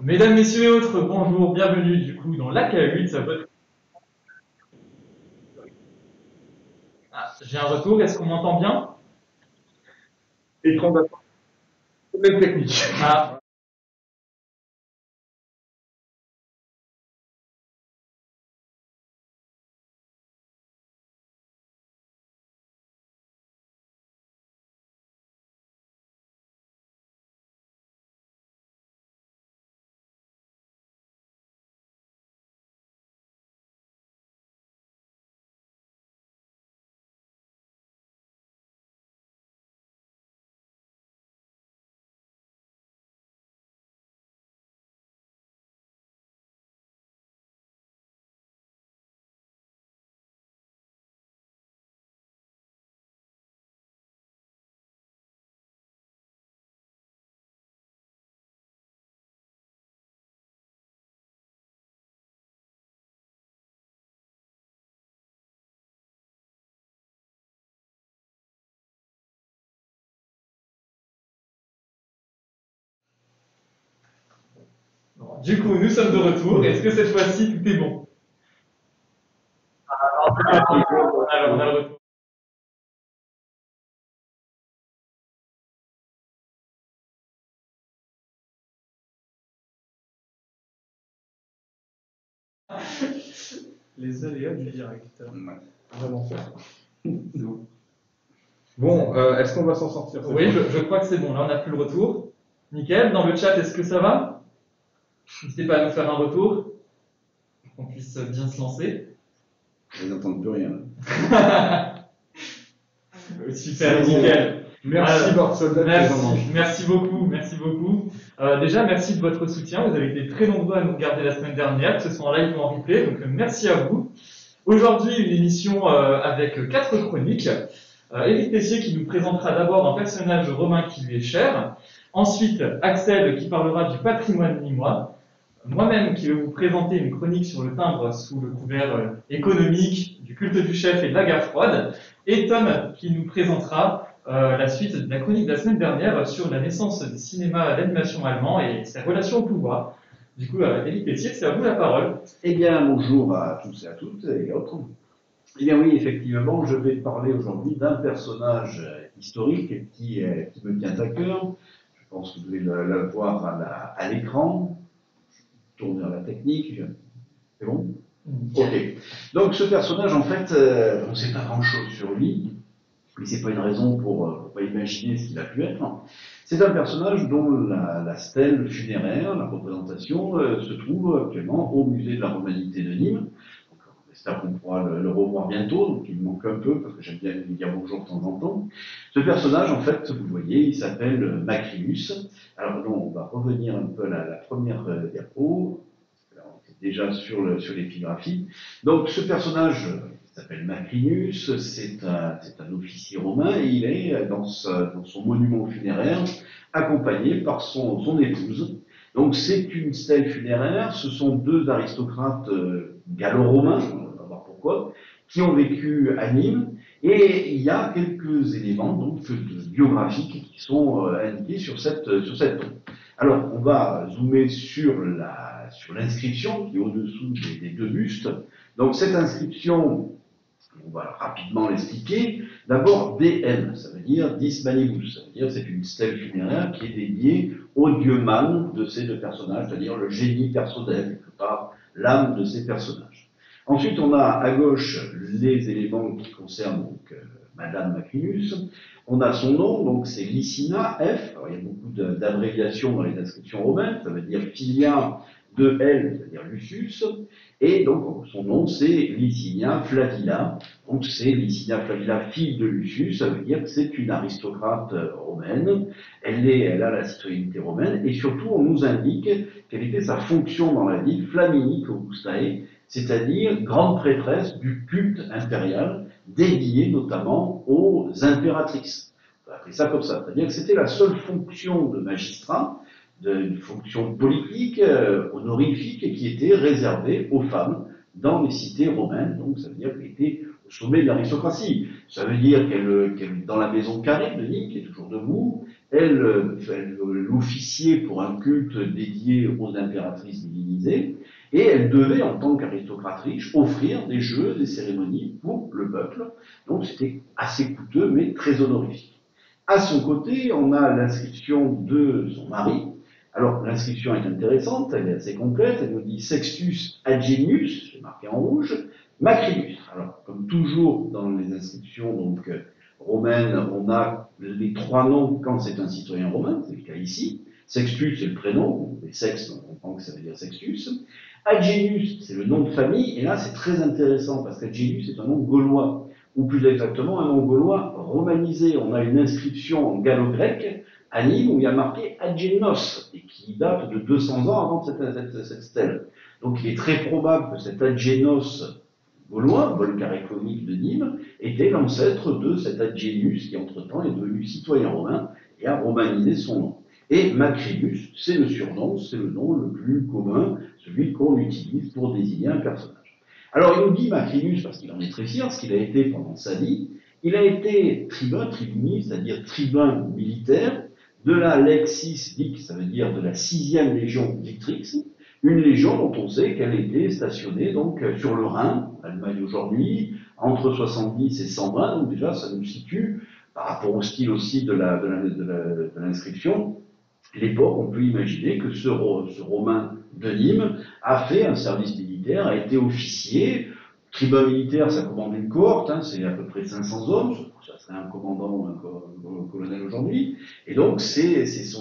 Mesdames, messieurs et autres, bonjour, bienvenue du coup dans l'AK8. J'ai un retour, est-ce qu'on m'entend bien? Écran d'attente, problème technique. Ah, bon, du coup, nous sommes de retour. Est-ce que cette fois-ci tout est bon? Alors, on a le retour. Les aléas du direct. Vraiment faire. Bon, est-ce qu'on va s'en sortir? Oui, je crois que c'est bon. Là, on n'a plus le retour. Nickel. Dans le chat, est-ce que ça va? N'hésitez pas à nous faire un retour, pour qu'on puisse bien se lancer. Ils n'entendent plus rien. Super, nickel. Merci Barcelone. Merci beaucoup, merci beaucoup. Déjà, merci de votre soutien. Vous avez été très nombreux à nous regarder la semaine dernière, que ce soit en live ou en replay, donc merci à vous. Aujourd'hui, une émission avec 4 chroniques. Éric Tessier qui nous présentera d'abord un personnage romain qui lui est cher. Ensuite, Axel qui parlera du patrimoine nîmois. Moi-même qui vais vous présenter une chronique sur le timbre sous le couvert économique, du culte du chef et de la guerre froide. Et Tom qui nous présentera la suite de la chronique de la semaine dernière sur la naissance du cinéma d'animation allemand et ses relations au pouvoir. Du coup, Éric Tessier, c'est à vous la parole. Eh bien, bonjour à tous et à toutes et autres. Eh bien oui, effectivement, je vais parler aujourd'hui d'un personnage historique qui me tient à cœur. Je pense que vous devez le voir à l'écran. Je tourne vers la technique. C'est bon? Ok. Donc ce personnage, en fait, on ne sait pas grand-chose sur lui. Mais c'est pas une raison pour pas imaginer ce qu'il a pu être. C'est un personnage dont la stèle funéraire, la représentation, se trouve actuellement au musée de la Romanité de Nîmes. Donc, on espère qu'on pourra le revoir bientôt, donc il me manque un peu, parce que j'aime bien lui dire bonjour de temps en temps. Ce personnage, en fait, vous le voyez, il s'appelle Macrinus. Alors non, on va revenir un peu à la première diapo. Là, on est déjà sur l'épigraphie. Donc ce personnage s'appelle Macrinus, c'est un officier romain et il est dans son monument funéraire accompagné par son épouse. Donc c'est une stèle funéraire, ce sont deux aristocrates gallo-romains, on va voir pourquoi, qui ont vécu à Nîmes, et il y a quelques éléments donc biographiques qui sont indiqués sur cette tombe. Alors on va zoomer sur l'inscription qui est au-dessous des deux bustes. Donc cette inscription, on va rapidement l'expliquer. D'abord, DN, ça veut dire Dis Manibus, ça veut dire c'est une stèle funéraire qui est dédiée au dieu Man de ces deux personnages, c'est-à-dire le génie personnel, quelque part, l'âme de ces personnages. Ensuite, on a à gauche les éléments qui concernent donc Madame Macrinus. On a son nom, donc c'est Licina F. Alors, il y a beaucoup d'abréviations dans les inscriptions romaines, ça veut dire filia de L, c'est-à-dire Lucius, et donc son nom c'est Licinia Flavilla, donc c'est Licinia Flavilla, fille de Lucius, ça veut dire que c'est une aristocrate romaine, elle a la citoyenneté romaine, et surtout on nous indique quelle était sa fonction dans la vie, Flaminique Augustae, c'est-à-dire grande prêtresse du culte impérial, dédiée notamment aux impératrices. On va appeler ça comme ça, c'est-à-dire que c'était la seule fonction de magistrat, d'une fonction politique, honorifique, qui était réservée aux femmes dans les cités romaines, donc ça veut dire qu'elle était au sommet de l'aristocratie. Ça veut dire qu'elle, dans la maison carrée de Nîmes, qui est toujours debout, elle officiait pour un culte dédié aux impératrices divinisées, et elle devait, en tant qu'aristocrate riche, offrir des jeux, des cérémonies pour le peuple. Donc c'était assez coûteux, mais très honorifique. À son côté, on a l'inscription de son mari. Alors, l'inscription est intéressante, elle est assez complète, elle nous dit Sextus Agenius, c'est marqué en rouge, Macrinus. Alors, comme toujours dans les inscriptions donc, romaines, on a les trois noms quand c'est un citoyen romain, c'est le cas ici. Sextus, c'est le prénom, et sexe, on comprend que ça veut dire Sextus. Agenius, c'est le nom de famille, et là c'est très intéressant, parce qu'Agenius est un nom gaulois, ou plus exactement un nom gaulois romanisé. On a une inscription en gallo-grec, à Nîmes, où il y a marqué Agenos, et qui date de 200 ans avant cette stèle. Donc il est très probable que cet Agenos gaulois, vol caréclonique de Nîmes, était l'ancêtre de cet Agenius, qui entre-temps est devenu citoyen romain, et a romanisé son nom. Et Macrinus, c'est le surnom, c'est le nom le plus commun, celui qu'on utilise pour désigner un personnage. Alors il nous dit Macrinus, parce qu'il en est très fier, ce qu'il a été pendant sa vie. Il a été tribun, tribuni, c'est-à-dire tribun militaire, de la Lexis Vic, ça veut dire de la 6e légion Victrix, une légion dont on sait qu'elle était stationnée donc sur le Rhin, Allemagne aujourd'hui, entre 70 et 120, donc déjà ça nous situe, par rapport au style aussi de l'inscription, l'époque, on peut imaginer que ce Romain de Nîmes a fait un service militaire, a été officier. Tribun militaire, ça commande une cohorte, hein, c'est à peu près 500 hommes, ça serait un commandant ou un colonel aujourd'hui, et donc c'est son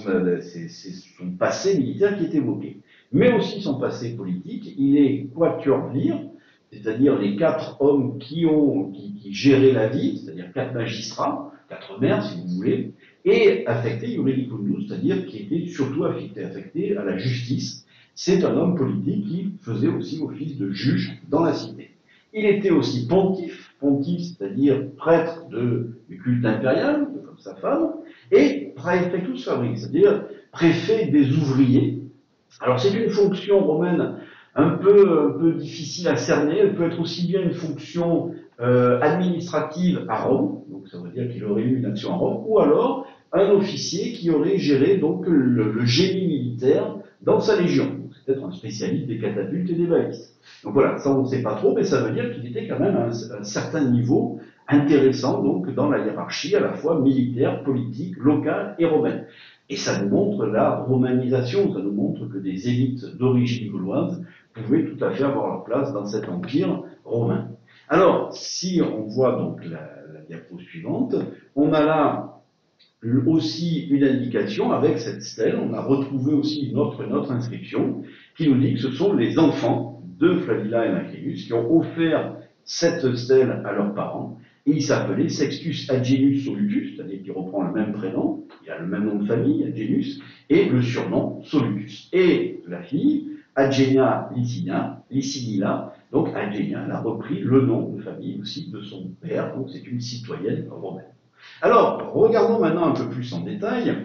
passé militaire qui est évoqué. Mais aussi son passé politique, il est quatuorvir, c'est-à-dire les 4 hommes qui géraient la vie, c'est-à-dire 4 magistrats, 4 maires si vous voulez, et affecté iuridicundus, c'est-à-dire qui était surtout affecté à la justice. C'est un homme politique qui faisait aussi office de juge dans la cité. Il était aussi pontife, c'est-à-dire prêtre du culte impérial, comme sa femme, et praefectus fabris, c'est-à-dire préfet des ouvriers. Alors c'est une fonction romaine un peu difficile à cerner, elle peut être aussi bien une fonction administrative à Rome, donc ça veut dire qu'il aurait eu une action à Rome, ou alors un officier qui aurait géré donc le génie militaire dans sa légion. C'est peut-être un spécialiste des catapultes et des balistes. Donc voilà, ça on ne sait pas trop, mais ça veut dire qu'il était quand même à un certain niveau intéressant donc dans la hiérarchie à la fois militaire, politique, locale et romaine. Et ça nous montre la romanisation, ça nous montre que des élites d'origine gauloise pouvaient tout à fait avoir leur place dans cet empire romain. Alors, si on voit donc la diapo suivante, on a là aussi une indication avec cette stèle, on a retrouvé aussi une autre inscription qui nous dit que ce sont les enfants de Flavilla et Macrinus qui ont offert cette stèle à leurs parents, et il s'appelait Sextus Agenius Solutus, c'est-à-dire qu'il reprend le même prénom, il a le même nom de famille, Agenius, et le surnom Solutus. Et la fille, Agenia Licinilla, donc Agenia, elle a repris le nom de famille aussi de son père, donc c'est une citoyenne romaine. Alors, regardons maintenant un peu plus en détail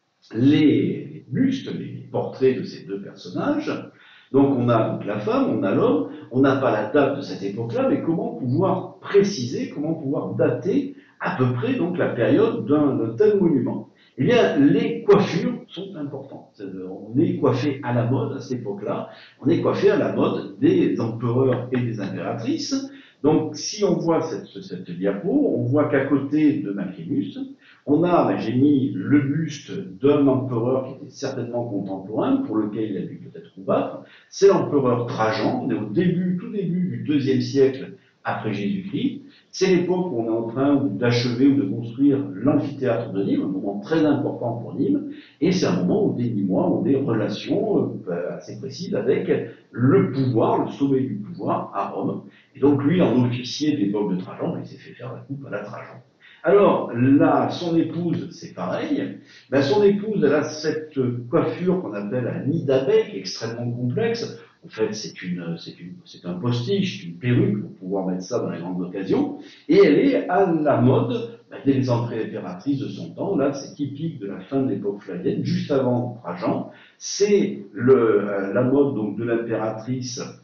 les bustes, les portraits de ces deux personnages. Donc on a donc la femme, on a l'homme, on n'a pas la date de cette époque-là, mais comment pouvoir préciser, comment pouvoir dater à peu près donc la période d'un tel monument? Eh bien, les coiffures sont importantes. On est coiffé à la mode à cette époque-là, on est coiffé à la mode des empereurs et des impératrices. Donc, si on voit cette diapo, on voit qu'à côté de Macrinus, on a, j'ai mis le buste d'un empereur qui était certainement contemporain, pour lequel il a dû peut-être combattre. C'est l'empereur Trajan, on est tout début du IIe siècle après Jésus-Christ. C'est l'époque où on est en train d'achever ou de construire l'amphithéâtre de Nîmes, un moment très important pour Nîmes, et c'est un moment où des Nîmois ont des relations assez précises avec le pouvoir, le sommet du pouvoir à Rome. Et donc lui, en officier de l'époque de Trajan, il s'est fait faire la coupe à la Trajan. Alors là, son épouse, c'est pareil. Ben, son épouse, elle a cette coiffure qu'on appelle un nid d'abeille, extrêmement complexe. En fait, c'est un postiche, c'est une perruque pour pouvoir mettre ça dans les grandes occasions. Et elle est à la mode dès les impératrices de son temps. Là, c'est typique de la fin de l'époque flavienne, juste avant Trajan. C'est la mode donc de l'impératrice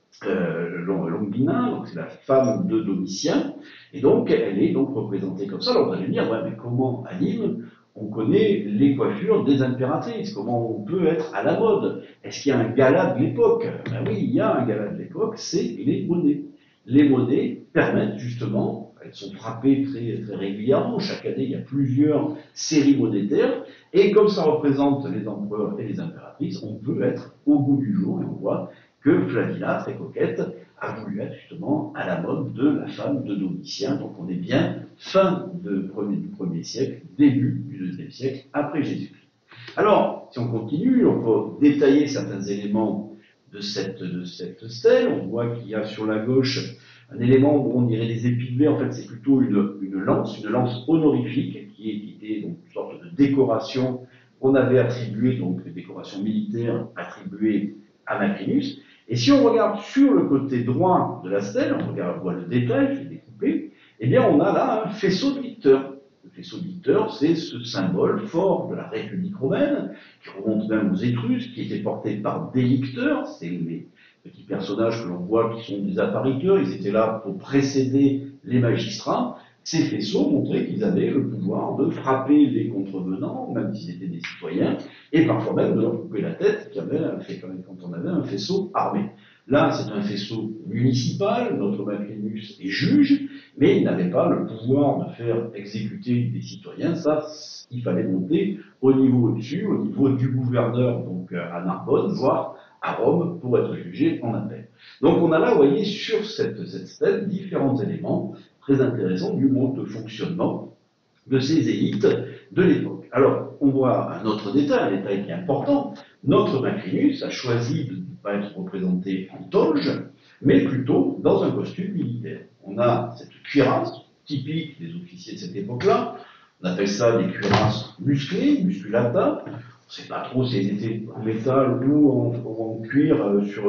Longina, donc c'est la femme de Domitien, et donc elle est donc représentée comme ça. Alors vous allez me dire, ouais, mais comment à Nîmes on connaît les coiffures des impératrices? Comment on peut être à la mode? Est-ce qu'il y a un gala de l'époque? Ben oui, il y a un gala de l'époque, c'est les monnaies. Les monnaies permettent justement, elles sont frappées très, très régulièrement, chaque année il y a plusieurs séries monétaires, et comme ça représente les empereurs et les impératrices, on peut être au goût du jour, et on voit que Flavia, très coquette, a voulu être justement à la mode de la femme de Domitien. Donc on est bien fin du 1er siècle, début du 2e siècle après Jésus-Christ. Alors, si on continue, on peut détailler certains éléments de cette stèle. On voit qu'il y a sur la gauche un élément où on dirait des épis. En fait, c'est plutôt une lance honorifique, qui était donc une sorte de décoration qu'on avait attribuée, donc une décoration militaire attribuée à Macrinus. Et si on regarde sur le côté droit de la stèle, on voit le détail, je l'ai découpé, eh bien on a là un faisceau de licteurs. Le faisceau de licteurs, c'est ce symbole fort de la République romaine, qui remonte même aux Étrusques, qui était porté par des licteurs, c'est les petits personnages que l'on voit qui sont des appariteurs, ils étaient là pour précéder les magistrats. Ces faisceaux montraient qu'ils avaient le pouvoir de frapper les contrevenants, même s'ils étaient des citoyens, et parfois même de leur couper la tête, quand on avait un faisceau armé. Là, c'est un faisceau municipal, notre Macrinus est juge, mais il n'avait pas le pouvoir de faire exécuter des citoyens. Ça, il fallait monter au niveau au-dessus, au niveau du gouverneur, donc à Narbonne, voire à Rome, pour être jugé en appel. Donc on a là, vous voyez, sur cette stèle, différents éléments très intéressants du mode de fonctionnement de ces élites de l'époque. Alors, on voit un autre détail, un détail qui est important. Notre Macrinus a choisi de ne pas être représenté en toge, mais plutôt dans un costume militaire. On a cette cuirasse typique des officiers de cette époque-là. On appelle ça des cuirasses musclées, musculata. On ne sait pas trop si elles étaient en métal ou en cuir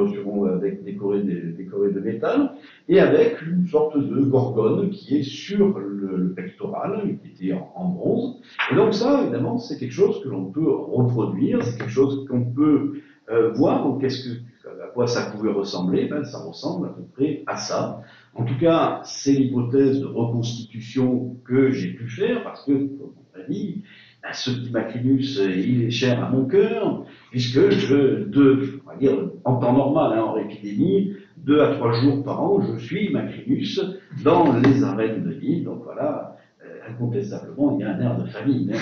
avec décoré de métal, et avec une sorte de gorgone qui est sur le pectoral, qui était en bronze. Et donc ça, évidemment, c'est quelque chose que l'on peut reproduire, c'est quelque chose qu'on peut voir. Donc à quoi ça pouvait ressembler? Ben, ça ressemble à peu près à ça. En tout cas, c'est l'hypothèse de reconstitution que j'ai pu faire, parce que, comme on l'a dit, ce petit Macrinus, il est cher à mon cœur, puisque on va dire, en temps normal, hors épidémie, 2 à 3 jours par an, je suis Macrinus dans les arènes de Nîmes. Donc voilà, incontestablement, il y a un air de famille.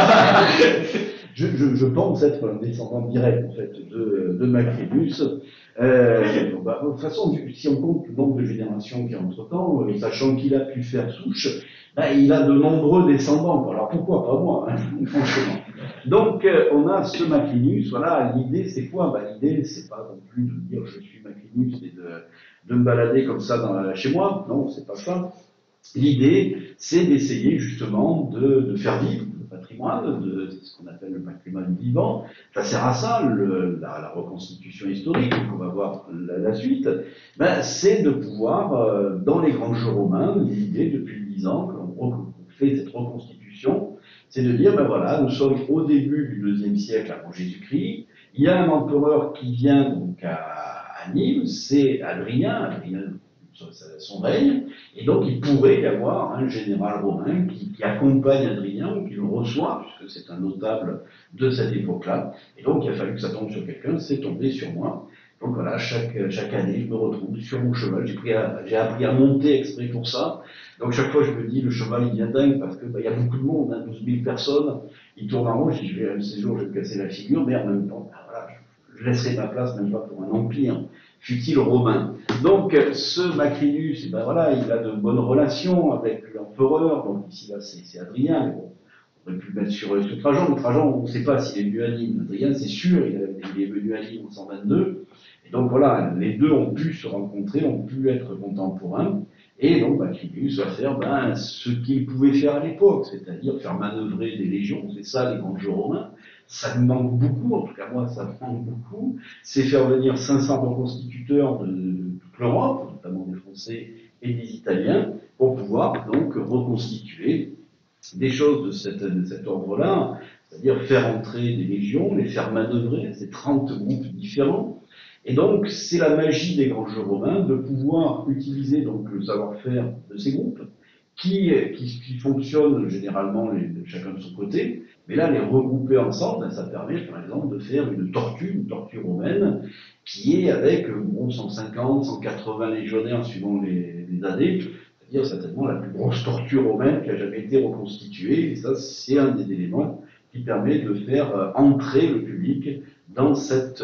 Je pense être un descendant direct, en fait, de Macrinus. De toute façon, si on compte le nombre de générations qui entre-temps, sachant qu'il a pu faire souche, il a de nombreux descendants. Alors pourquoi pas moi, franchement. Donc on a ce Macrinus, voilà, l'idée c'est quoi? L'idée c'est pas non plus de dire je suis Macrinus et de me balader comme ça chez moi, non, c'est pas ça. L'idée c'est d'essayer justement de faire vivre le patrimoine, c'est ce qu'on appelle le patrimoine vivant. Ça sert à ça, la reconstitution historique, donc on va voir la suite. C'est de pouvoir, dans les grands jeux romains, l'idée depuis 10 ans que l'on fait cette reconstitution, c'est de dire, voilà, nous sommes au début du 2e siècle avant Jésus-Christ, il y a un empereur qui vient donc à Nîmes, c'est Adrien, son règne, et donc il pourrait y avoir un général romain qui accompagne Adrien, ou qui le reçoit, puisque c'est un notable de cette époque-là, et donc il a fallu que ça tombe sur quelqu'un, c'est tombé sur moi. Donc voilà, chaque année, je me retrouve sur mon cheval. J'ai appris à monter exprès pour ça. Donc chaque fois, je me dis, le cheval, il vient dingue parce que il y a beaucoup de monde, 12 000 personnes. Il tourne en rond. Je dis, un de ces jours, je vais me casser la figure, mais en même temps, voilà, je laisserai ma place, même pas pour un empire, fut-il romain. Donc ce Macrinus, voilà, il a de bonnes relations avec l'empereur. Donc ici, là, c'est Adrien, mais bon. On aurait pu le mettre sur Trajan, mais Trajan, on ne sait pas s'il est venu à Nîmes. Adrien, c'est sûr, il est venu à Nîmes en 122. Et donc voilà, les deux ont pu se rencontrer, ont pu être contemporains. Et donc Macrinus va faire ce qu'il pouvait faire à l'époque, c'est-à-dire faire manœuvrer des légions. C'est ça les grands jeux romains. Ça nous manque beaucoup, en tout cas moi ça me manque beaucoup. C'est faire venir 500 reconstituteurs de toute l'Europe, notamment des Français et des Italiens, pour pouvoir donc reconstituer des choses de cet ordre-là, c'est-à-dire faire entrer des légions, les faire manœuvrer, c'est 30 groupes différents. Et donc, c'est la magie des grands jeux romains de pouvoir utiliser donc le savoir-faire de ces groupes qui fonctionnent généralement chacun de son côté, mais là, les regrouper ensemble, ça permet par exemple de faire une tortue romaine qui est avec 150, 180 légionnaires suivant les années, c'est-à-dire certainement la plus grosse tortue romaine qui a jamais été reconstituée, et ça, c'est un des éléments qui permet de faire entrer le public dans cette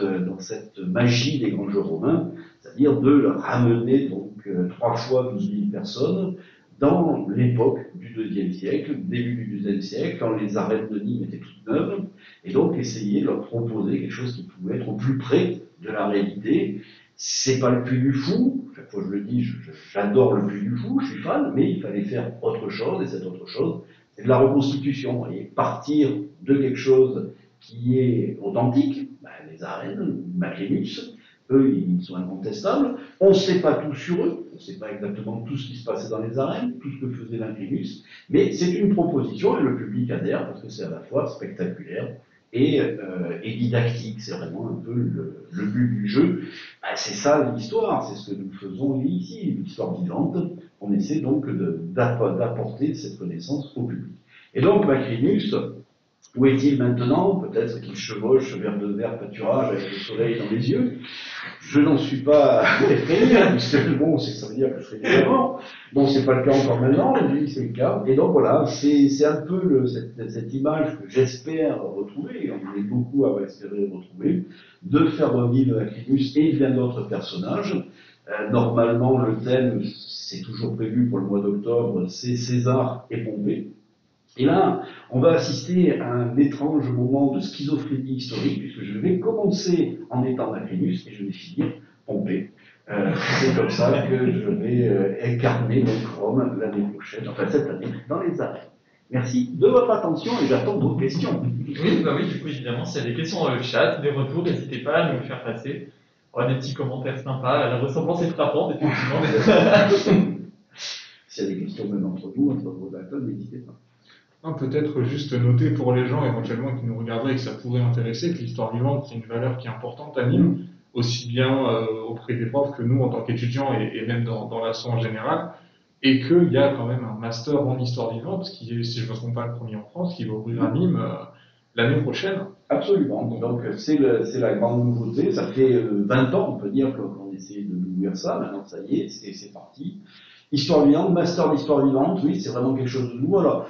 magie des grands jeux romains, c'est-à-dire de le ramener donc 3 fois 12 000 personnes dans l'époque du IIe siècle, début du XIIe siècle, quand les arènes de Nîmes étaient toutes neuves, et donc essayer de leur proposer quelque chose qui pouvait être au plus près de la réalité. C'est pas le Puy du Fou, chaque fois je le dis, j'adore le Puy du Fou, je suis fan, mais il fallait faire autre chose, et cette autre chose, c'est de la reconstitution, vous voyez, partir de quelque chose qui est authentique, les arènes, Macrinus, eux, ils sont incontestables. On ne sait pas tout sur eux, on ne sait pas exactement tout ce qui se passait dans les arènes, tout ce que faisait Macrinus, mais c'est une proposition et le public adhère parce que c'est à la fois spectaculaire et didactique. C'est vraiment un peu le but du jeu. C'est ça l'histoire, c'est ce que nous faisons ici, l'histoire vivante. On essaie donc d'apporter cette connaissance au public. Et donc Macrinus, où est-il maintenant? Peut-être qu'il chevauche vers de verts pâturages avec le soleil dans les yeux. Je n'en suis pas effrayé, puisque bon, ça veut dire que je serai différent. Bon, c'est pas le cas encore maintenant, lui, c'est le cas. Et donc voilà, c'est un peu cette image que j'espère retrouver, et on est beaucoup à espérer retrouver, de faire revivre Macrinus et bien d'autres personnages. Normalement, le thème, c'est toujours prévu pour le mois d'octobre, c'est César et Pompée. Et là, on va assister à un étrange moment de schizophrénie historique, puisque je vais commencer en étant Macrinus et je vais finir Pompée. C'est comme ça que je vais incarner mon Rome l'année prochaine, enfin cette année, dans les arènes. Merci de votre attention et j'attends vos questions. Oui, bah oui, du coup, évidemment, s'il y a des questions dans le chat, des retours, n'hésitez pas à nous le faire passer. On a des petits commentaires sympas, la ressemblance est frappante, effectivement. S'il y a des questions même entre vous, entre vos acteurs, n'hésitez pas. Peut-être juste noter pour les gens éventuellement qui nous regarderaient et que ça pourrait intéresser que l'histoire vivante, c'est une valeur qui est importante à Nîmes, aussi bien auprès des profs que nous en tant qu'étudiants et même dans l'asso en général, et qu'il y a quand même un master en histoire vivante qui est, si je ne me trompe pas, le premier en France, qui va ouvrir à Nîmes l'année prochaine. Absolument, donc c'est la grande nouveauté, ça fait 20 ans on peut dire qu'on essaie de ouvrir ça, maintenant ça y est, c'est parti. Histoire vivante, master d'histoire vivante, oui, c'est vraiment quelque chose de nouveau. Alors,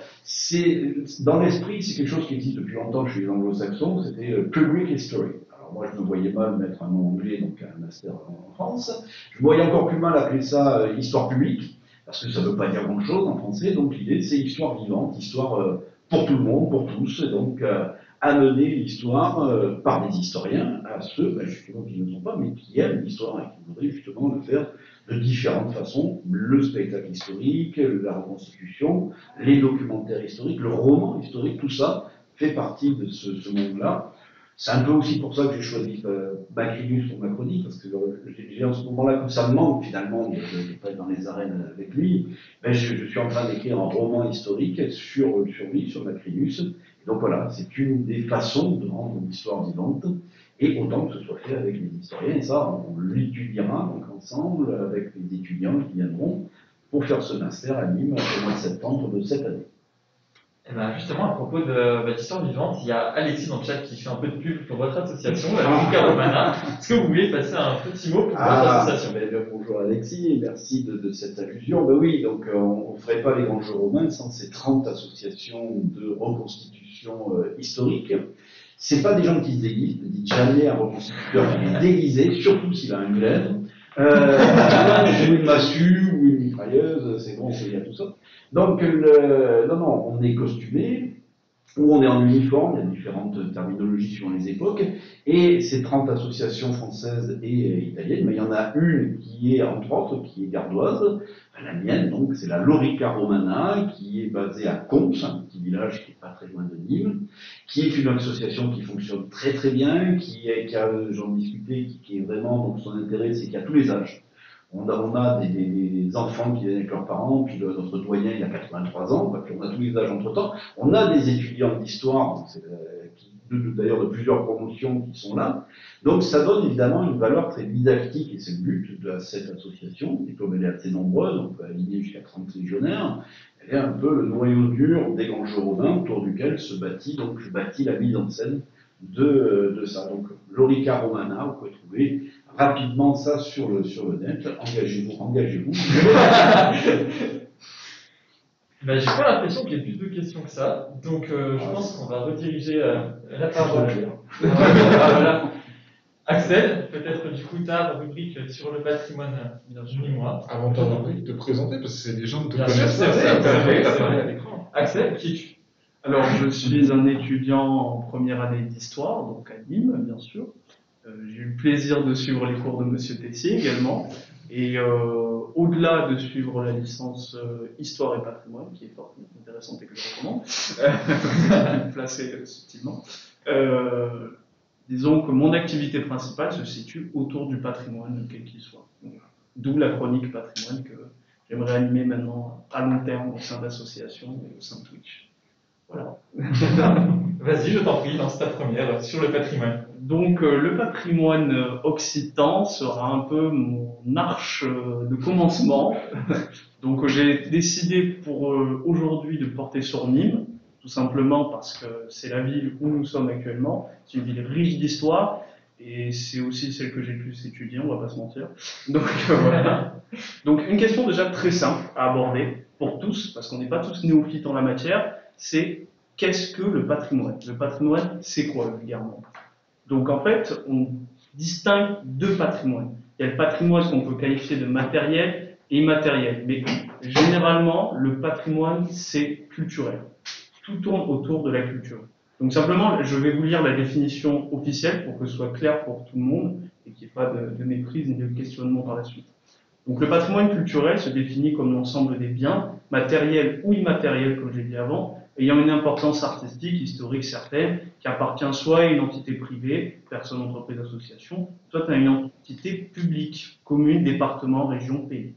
dans l'esprit, c'est quelque chose qui existe depuis longtemps chez les anglo-saxons, c'était Public History. Alors moi, je me voyais mal mettre un nom anglais, donc un master en France. Je me voyais encore plus mal appeler ça histoire publique, parce que ça ne veut pas dire grand-chose en français, donc l'idée, c'est histoire vivante, histoire pour tout le monde, pour tous, et donc amener l'histoire par des historiens à ceux, justement, qui ne sont pas, mais qui aiment l'histoire et qui voudraient justement le faire de différentes façons, le spectacle historique, la reconstitution, les documentaires historiques, le roman historique, tout ça fait partie de ce monde-là. C'est un peu aussi pour ça que j'ai choisi Macrinus pour ma chronique, parce que j'ai en ce moment-là, comme ça me manque finalement de ne pas être dans les arènes avec lui, je suis en train d'écrire un roman historique sur lui, sur Macrinus. Et donc voilà, c'est une des façons de rendre l'histoire vivante. Et autant que ce soit fait avec les historiens, et ça, on l'étudiera donc ensemble avec les étudiants qui viendront pour faire ce master à Nîmes au mois de septembre de cette année. Et ben justement, à propos d'histoire vivante, il y a Alexis dans le chat qui fait un peu de pub pour votre association, la Luca Romana. Est-ce que vous voulez passer un petit mot pour votre association? Bonjour Alexis, merci de cette allusion. Oui, donc on ne ferait pas les grands jeux romains sans ces 30 associations de reconstitution historique. C'est pas des gens qui se déguisent, ne dites jamais à un reconstituteur qui est déguisé, surtout s'il a un glaive, ou une massue, ou une mitrailleuse, c'est bon, il y a tout ça. Donc, non, on est costumé, ou on est en uniforme, il y a différentes terminologies suivant les époques, et ces 30 associations françaises et italiennes, mais il y en a une qui est, entre autres, qui est gardoise, la mienne, donc, c'est la Lorica Romana, qui est basée à Comps, un petit village qui n'est pas très loin de Nîmes, qui est une association qui fonctionne très très bien, qui a, j'en discutais, qui est vraiment, donc son intérêt, c'est qu'il y a tous les âges. On a des enfants qui viennent avec leurs parents, puis notre doyen, il a 83 ans, puis on a tous les âges entre-temps. On a des étudiants d'histoire d'ailleurs de plusieurs promotions qui sont là. Donc ça donne évidemment une valeur très didactique, et c'est le but de cette association, et comme elle est assez nombreuse, on peut aligner jusqu'à 30 légionnaires, elle est un peu le noyau dur des grands jeux romains autour duquel se bâtit la mise en scène de ça. Donc l'Orica Romana, vous pouvez trouver rapidement ça sur le net. Engagez-vous. Ben, j'ai pas l'impression qu'il y ait plus de questions que ça, donc je pense qu'on va rediriger la parole. Voilà. Axel, peut-être du coup ta rubrique sur le patrimoine du mois. Avant ta rubrique, te présenter, parce que c'est des gens de te Bien sûr, connaissent c'est pas, vrai, ça c'est vrai, t'as c'est parlé vrai. à l'écran. Axel, qui es-tu? Alors, je suis un étudiant en première année d'histoire, donc à Nîmes, bien sûr. J'ai eu le plaisir de suivre les cours de Monsieur Tessier également. Et au-delà de suivre la licence Histoire et Patrimoine, qui est fort intéressante et que je recommande, placée subtilement, disons que mon activité principale se situe autour du patrimoine, quel qu'il soit. D'où la chronique patrimoine que j'aimerais animer maintenant à long terme au sein d'associations et au sein de Twitch. Voilà. Vas-y, je t'en prie, lance ta première sur le patrimoine. Donc le patrimoine occitan sera un peu mon arche de commencement. Donc j'ai décidé pour aujourd'hui de porter sur Nîmes, tout simplement parce que c'est la ville où nous sommes actuellement. C'est une ville riche d'histoire et c'est aussi celle que j'ai le plus étudiée, on va pas se mentir. Donc voilà. Donc une question déjà très simple à aborder pour tous, parce qu'on n'est pas tous néophytes en la matière, c'est qu'est-ce que le patrimoine? Le patrimoine, c'est quoi vulgairement? Donc en fait, on distingue deux patrimoines. Il y a le patrimoine qu'on peut qualifier de matériel et immatériel. Mais généralement, le patrimoine, c'est culturel. Tout tourne autour de la culture. Donc simplement, je vais vous lire la définition officielle pour que ce soit clair pour tout le monde et qu'il n'y ait pas de méprise ni de questionnement par la suite. Donc le patrimoine culturel se définit comme l'ensemble des biens, matériels ou immatériels, comme j'ai dit avant, ayant une importance artistique, historique certaine, qui appartient soit à une entité privée, personne, entreprise, association, soit à une entité publique, commune, département, région, pays.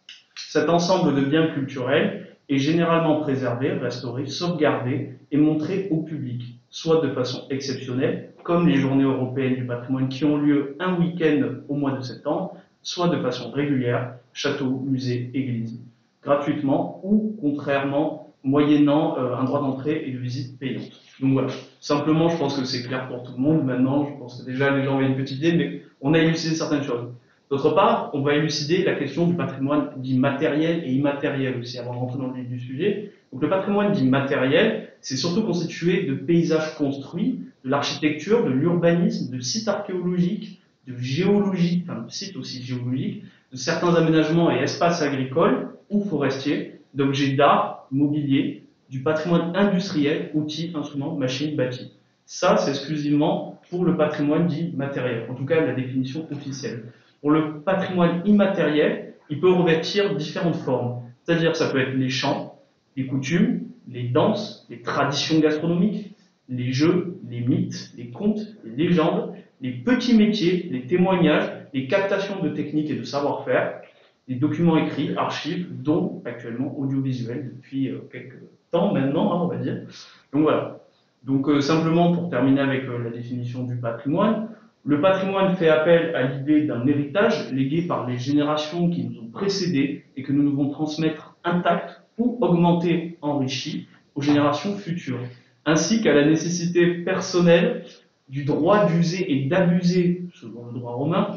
Cet ensemble de biens culturels est généralement préservé, restauré, sauvegardé et montré au public, soit de façon exceptionnelle, comme les journées européennes du patrimoine qui ont lieu un week-end au mois de septembre, soit de façon régulière, châteaux, musées, églises, gratuitement ou contrairement moyennant un droit d'entrée et de visite payante. Donc voilà, simplement je pense que c'est clair pour tout le monde. Maintenant, je pense que déjà les gens ont une petite idée, mais on a élucidé certaines choses. D'autre part, on va élucider la question du patrimoine dit matériel et immatériel aussi, avant de rentrer dans le vif du sujet. Donc le patrimoine dit matériel, c'est surtout constitué de paysages construits, de l'architecture, de l'urbanisme, de sites archéologiques, de géologie, enfin de sites aussi géologiques, de certains aménagements et espaces agricoles ou forestiers, d'objets d'art, mobilier, du patrimoine industriel, outils, instruments, machines, bâtis. Ça, c'est exclusivement pour le patrimoine dit matériel, en tout cas la définition officielle. Pour le patrimoine immatériel, il peut revêtir différentes formes, c'est-à-dire ça peut être les chants, les coutumes, les danses, les traditions gastronomiques, les jeux, les mythes, les contes, les légendes, les petits métiers, les témoignages, les captations de techniques et de savoir-faire, les documents écrits, archives, dont actuellement audiovisuels depuis quelques temps maintenant, on va dire. Donc voilà. Donc simplement pour terminer avec la définition du patrimoine, le patrimoine fait appel à l'idée d'un héritage légué par les générations qui nous ont précédés et que nous devons transmettre intact ou augmenter, enrichi aux générations futures, ainsi qu'à la nécessité personnelle du droit d'user et d'abuser, selon le droit romain,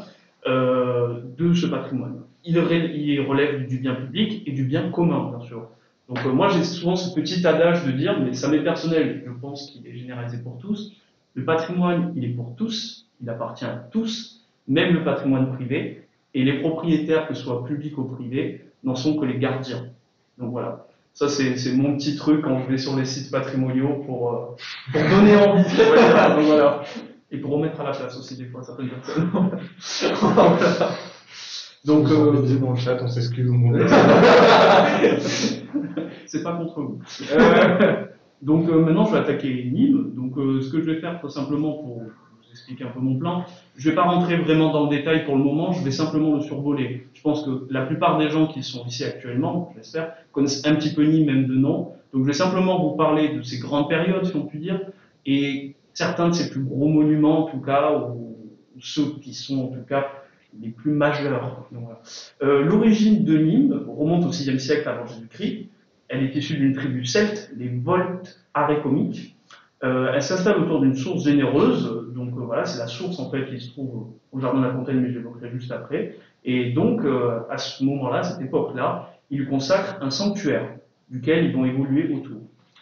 de ce patrimoine. Il relève du bien public et du bien commun, bien sûr. Donc moi j'ai souvent ce petit adage de dire, mais ça m'est personnel, je pense qu'il est généralisé pour tous, le patrimoine il est pour tous, il appartient à tous, même le patrimoine privé, et les propriétaires, que ce soit publics ou privés, n'en sont que les gardiens. Donc voilà, ça c'est mon petit truc quand je vais sur les sites patrimoniaux pour donner envie. Donc voilà. Et pour remettre à la place aussi des fois certaines personnes. Voilà. Donc dans le chat, on s'excuse au monde. C'est pas contre vous. Donc maintenant je vais attaquer Nîmes. Donc ce que je vais faire tout simplement pour vous expliquer un peu mon plan, je vais pas rentrer vraiment dans le détail pour le moment, je vais simplement le survoler. Je pense que la plupart des gens qui sont ici actuellement, j'espère, connaissent un petit peu Nîmes même de nom. Donc je vais simplement vous parler de ces grandes périodes, si on peut dire, et certains de ses plus gros monuments, en tout cas, ou ceux qui sont en tout cas les plus majeurs. Donc, voilà. L'origine de Nîmes remonte au VIe siècle avant Jésus-Christ. Elle est issue d'une tribu celte, les Voltes arécomiques. Elle s'installe autour d'une source généreuse. Donc voilà, c'est la source en fait qui se trouve au jardin de la Fontaine, mais je l'évoquerai juste après. Et donc à ce moment-là, à cette époque-là, ils lui consacrent un sanctuaire duquel ils vont évoluer autour.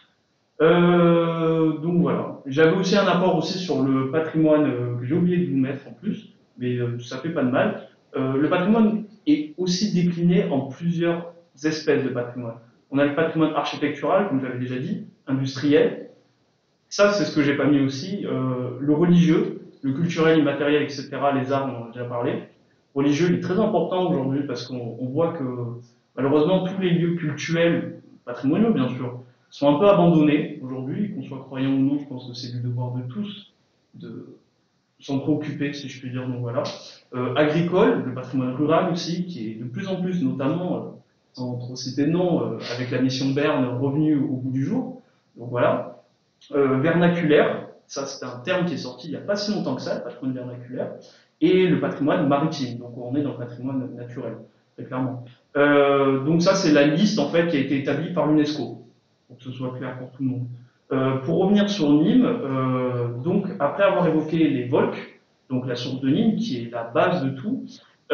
Donc voilà. J'avais aussi un apport aussi sur le patrimoine que j'ai oublié de vous mettre en plus, mais ça fait pas de mal. Le patrimoine est aussi décliné en plusieurs espèces de patrimoine. On a le patrimoine architectural, comme j'avais déjà dit, industriel. Ça, c'est ce que j'ai pas mis aussi. Le religieux, le culturel, immatériel, etc. Les arts, on en a déjà parlé. Religieux, il est très important aujourd'hui parce qu'on voit que malheureusement tous les lieux cultuels, patrimoniaux bien sûr, sont un peu abandonnés aujourd'hui, qu'on soit croyant ou non. Je pense que c'est du devoir de tous de s'en préoccuper, si je puis dire. Donc voilà. Agricole, le patrimoine rural aussi, qui est de plus en plus, notamment, sans trop citer de nom, avec la mission Berne revenue au bout du jour. Donc voilà. Vernaculaire, ça c'est un terme qui est sorti il n'y a pas si longtemps que ça, le patrimoine vernaculaire, et le patrimoine maritime, donc on est dans le patrimoine naturel, très clairement. Donc ça c'est la liste en fait qui a été établie par l'UNESCO, pour que ce soit clair pour tout le monde. Pour revenir sur Nîmes, donc après avoir évoqué les Volques, donc la source de Nîmes qui est la base de tout,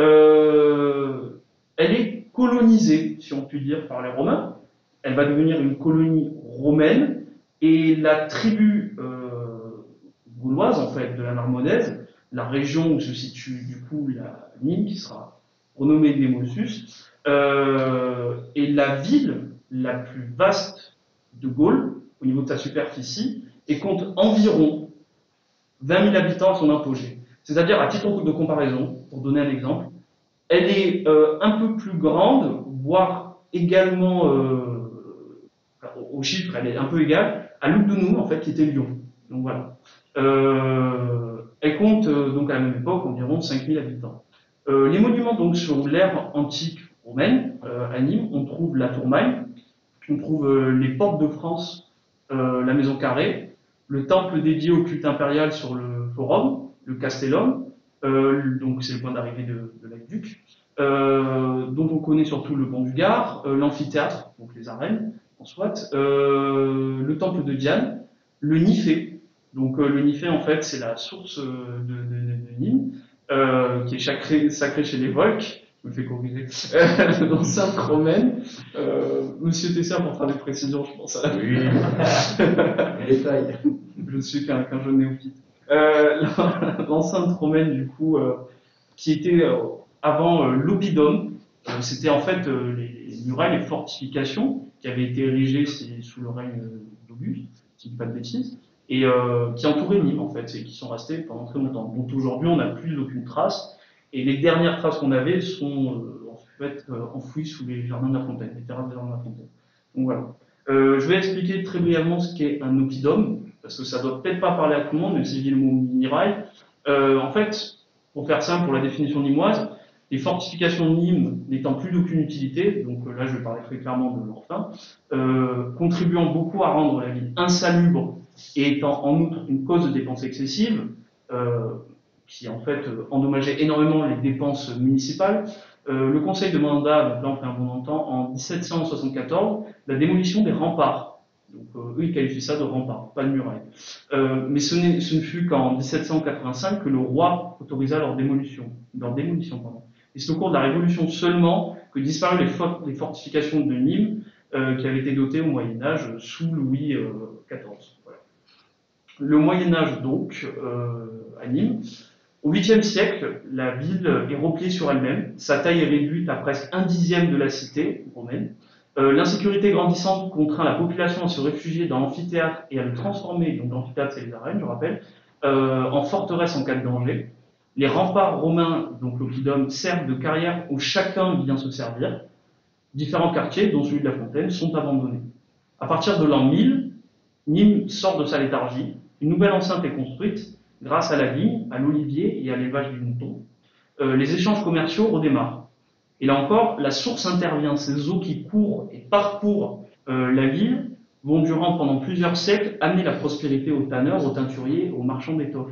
elle est colonisée, si on peut dire, par les Romains. Elle va devenir une colonie romaine. Et la tribu gauloise, en fait, de la Marmonnaise, la région où se situe du coup la Nîmes, qui sera renommée Nemausus, est la ville la plus vaste de Gaule, au niveau de sa superficie, et compte environ 20 000 habitants à son apogée. C'est-à-dire, à titre de comparaison, pour donner un exemple, elle est un peu plus grande, voire également, au chiffre, elle est un peu égale, à Lugdunum, en fait, qui était Lyon. Donc voilà. Elle compte donc à la même époque environ 5000 habitants. Les monuments donc sur l'ère antique romaine, à Nîmes, on trouve la Tour Maille, on trouve les portes de France, la Maison Carrée, le temple dédié au culte impérial sur le Forum, le Castellum, donc c'est le point d'arrivée de l'aqueduc, dont on connaît surtout le pont du Gard, l'amphithéâtre, donc les arènes, en soit, le temple de Diane, le Nifée. Donc le Nifée, en fait, c'est la source de Nîmes, qui est sacrée chez les Volques. Je me fais corriger. L'enceinte romaine. Monsieur Tesser apportera des précisions, je pense. Oui. Détail. Je suis qu'un jeune néophyte. L'enceinte romaine, du coup, qui était avant l'oppidum. C'était en fait les murailles, les fortifications qui avaient été érigées sous le règne d'Auguste, si je ne dis pas de bêtises, et qui entouraient Nîmes en fait, et qui sont restées pendant très longtemps. Donc aujourd'hui, on n'a plus aucune trace, et les dernières traces qu'on avait sont en fait enfouies sous les jardins de la Fontaine, les terrasses des jardins de la Fontaine. Donc voilà. Je vais expliquer très brièvement ce qu'est un oppidum, parce que ça doit peut-être pas parler à tout le monde, même si j'ai le mot muraille. En fait, pour faire simple, pour la définition nîmoise, les fortifications de Nîmes n'étant plus d'aucune utilité, donc là je vais parler très clairement de leur fin, contribuant beaucoup à rendre la ville insalubre et étant en outre une cause de dépenses excessives, qui en fait endommageait énormément les dépenses municipales, le conseil demanda, donc là on fait un bon entend, en 1774, la démolition des remparts. Donc eux ils qualifient ça de remparts, pas de murailles. Mais ce ne fut qu'en 1785 que le roi autorisa leur démolition. Et c'est au cours de la Révolution seulement que disparurent les fortifications de Nîmes qui avaient été dotées au Moyen-Âge sous Louis XIV. Voilà. Le Moyen-Âge donc, à Nîmes. Au 8e siècle, la ville est repliée sur elle-même. Sa taille est réduite à presque 1/10 de la cité romaine. L'insécurité grandissante contraint la population à se réfugier dans l'amphithéâtre et à le transformer, donc l'amphithéâtre c'est les arènes, je rappelle, en forteresse en cas de danger. Les remparts romains, donc l'oppidum, servent de carrière où chacun vient se servir. Différents quartiers, dont celui de la Fontaine, sont abandonnés. À partir de l'an 1000, Nîmes sort de sa léthargie. Une nouvelle enceinte est construite grâce à la vigne, à l'olivier et à l'élevage du mouton. Les échanges commerciaux redémarrent. Et là encore, la source intervient. Ces eaux qui courent et parcourent la ville vont durant pendant plusieurs siècles amener la prospérité aux tanneurs, aux teinturiers, aux marchands d'étoffes.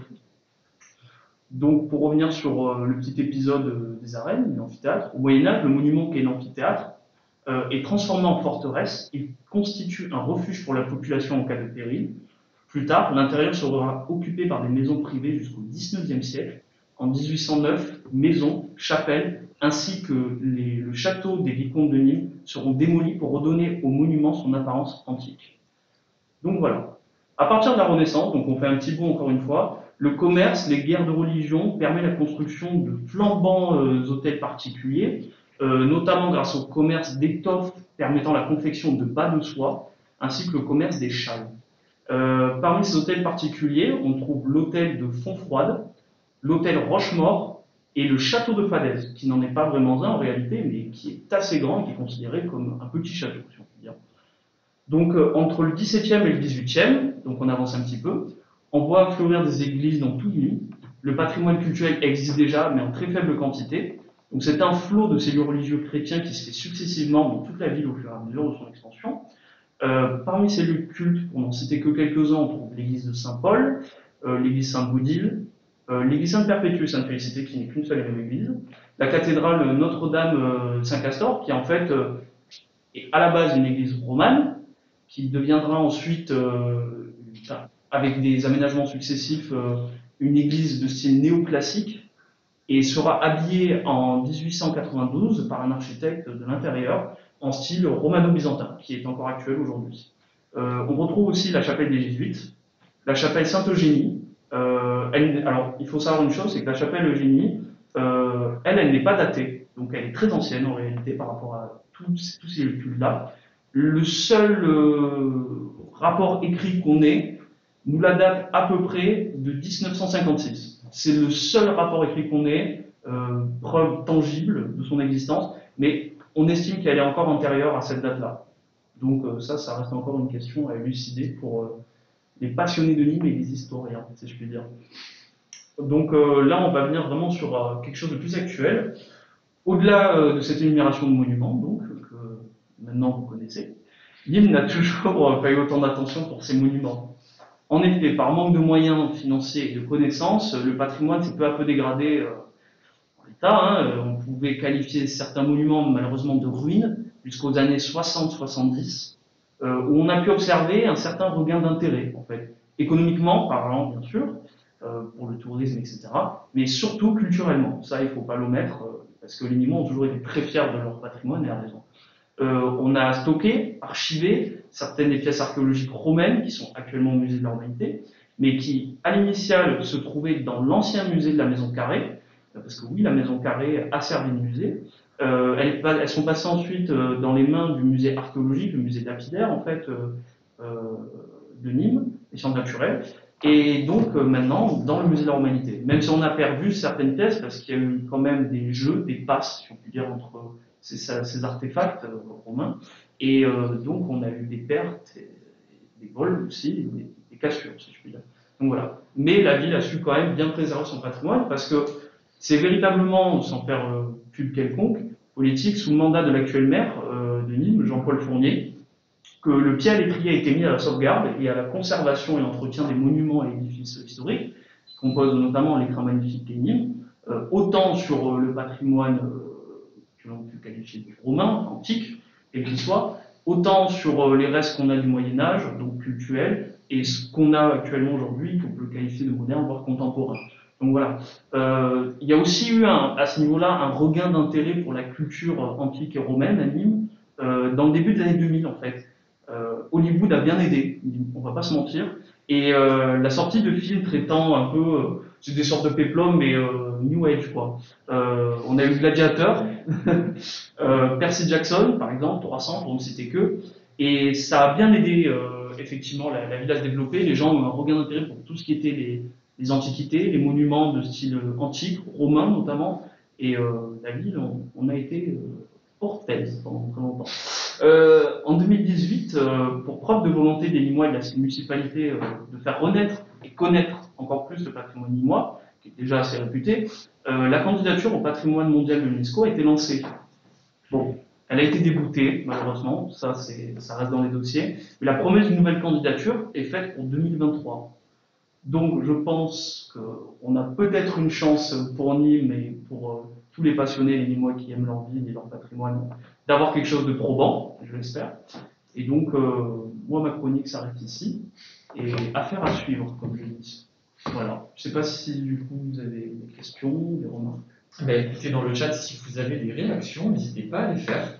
Donc, pour revenir sur le petit épisode des arènes, de l'amphithéâtre, au Moyen-Âge, le monument qu'est l'amphithéâtre est transformé en forteresse. Il constitue un refuge pour la population en cas de péril. Plus tard, l'intérieur sera occupé par des maisons privées jusqu'au XIXe siècle. En 1809, maisons, chapelles, ainsi que le château des vicomtes de Nîmes seront démolis pour redonner au monument son apparence antique. Donc voilà. À partir de la Renaissance, donc on fait un petit bond encore une fois, le commerce, les guerres de religion permettent la construction de flambants hôtels particuliers, notamment grâce au commerce d'étoffes permettant la confection de bas de soie, ainsi que le commerce des châles. Parmi ces hôtels particuliers, on trouve l'hôtel de Fontfroide, l'hôtel Rochemort et le château de Falaise, qui n'en est pas vraiment un en réalité, mais qui est assez grand et qui est considéré comme un petit château, si on peut dire. Donc entre le XVIIe et le XVIIIe, donc on avance un petit peu, on voit fleurir des églises dans tout Nîmes. Le patrimoine culturel existe déjà, mais en très faible quantité. Donc c'est un flot de ces lieux religieux chrétiens qui se fait successivement dans toute la ville au fur et à mesure de son expansion. Parmi ces lieux de culte, pour n'en citer que quelques-uns, on trouve l'église de Saint-Paul, l'église Saint-Baudile, l'église Sainte-Perpétue et Sainte-Félicité, qui n'est qu'une seule et même église, la cathédrale Notre-Dame Saint-Castor, qui en fait est à la base une église romane, qui deviendra ensuite, avec des aménagements successifs, une église de style néoclassique, et sera habillée en 1892 par un architecte de l'intérieur, en style romano-byzantin, qui est encore actuel aujourd'hui. On retrouve aussi la chapelle des Jésuites, la chapelle Sainte-Eugénie. Alors, il faut savoir une chose, c'est que la chapelle Eugénie, elle n'est pas datée, donc elle est très ancienne en réalité par rapport à tous ces cultes-là. Le seul rapport écrit qu'on ait nous la date à peu près de 1956. C'est le seul rapport écrit qu'on ait, preuve tangible de son existence, mais on estime qu'elle est encore antérieure à cette date-là. Donc ça reste encore une question à élucider pour les passionnés de Nîmes et les historiens, si je puis dire. Donc là, on va venir vraiment sur quelque chose de plus actuel. Au-delà de cette énumération de monuments, donc, que maintenant vous connaissez, Nîmes n'a toujours pas eu autant d'attention pour ses monuments. En effet, par manque de moyens financiers et de connaissances, le patrimoine s'est peu à peu dégradé en l'état. On pouvait qualifier certains monuments malheureusement de ruines jusqu'aux années 60-70, où on a pu observer un certain regain d'intérêt, en fait, économiquement parlant bien sûr, pour le tourisme, etc., mais surtout culturellement. Ça, il ne faut pas l'omettre, parce que les Nîmois ont toujours été très fiers de leur patrimoine et à raison. On a stocké, archivé certaines des pièces archéologiques romaines qui sont actuellement au musée de l'Urbanité, mais qui, à l'initiale, se trouvaient dans l'ancien musée de la Maison Carrée, parce que oui, la Maison Carrée a servi de musée. Elles sont passées ensuite dans les mains du musée archéologique, le musée lapidaire, en fait, de Nîmes, les sciences naturelles, et donc maintenant dans le musée de la Romanité. Même si on a perdu certaines pièces, parce qu'il y a eu quand même des jeux, des passes, si on peut dire, entre ces artefacts romains, et donc on a eu des pertes, des vols aussi, des cassures, si je puis dire. Donc voilà. Mais la ville a su quand même bien préserver son patrimoine, parce que c'est véritablement, sans faire pub quelconque, politique, sous le mandat de l'actuel maire de Nîmes, Jean-Paul Fournier, que le pied à l'étrier a été mis à la sauvegarde et à la conservation et l'entretien des monuments et édifices historiques, qui composent notamment l'écrin magnifique des Nîmes, autant sur le patrimoine que l'on peut qualifier de romain, antique, quel qu'il soit, autant sur les restes qu'on a du Moyen-Âge, donc cultuels, et ce qu'on a actuellement aujourd'hui, qu'on peut qualifier de moderne, voire contemporain. Donc voilà. Il y a aussi eu à ce niveau-là un regain d'intérêt pour la culture antique et romaine à Nîmes, dans le début des années 2000 en fait. Hollywood a bien aidé, on va pas se mentir, et la sortie de films traitant un peu, c'est des sortes de péplum, mais New Age quoi. On a eu Gladiator, Percy Jackson par exemple, 300 pour ne citer que, et ça a bien aidé effectivement la ville à se développer. Les gens ont un regain d'intérêt pour tout ce qui était les antiquités, les monuments de style antique, romain notamment, et la ville, on a été portaise pendant très longtemps. En 2018, pour preuve de volonté des Nîmois et de la municipalité de faire renaître et connaître encore plus le patrimoine nîmois, qui est déjà assez réputé, la candidature au patrimoine mondial de l'UNESCO a été lancée. Bon, Elle a été déboutée, malheureusement, ça reste dans les dossiers. Mais la promesse d'une nouvelle candidature est faite pour 2023. Donc je pense qu'on a peut-être une chance pour Nîmes et pour tous les passionnés, les Nîmois qui aiment leur ville et leur patrimoine, d'avoir quelque chose de probant, je l'espère. Et donc, moi, ma chronique s'arrête ici. Et affaire à suivre, comme je dis. Voilà. Je ne sais pas si, du coup, vous avez des questions, des remarques. Écoutez dans le chat, si vous avez des réactions, n'hésitez pas à les faire.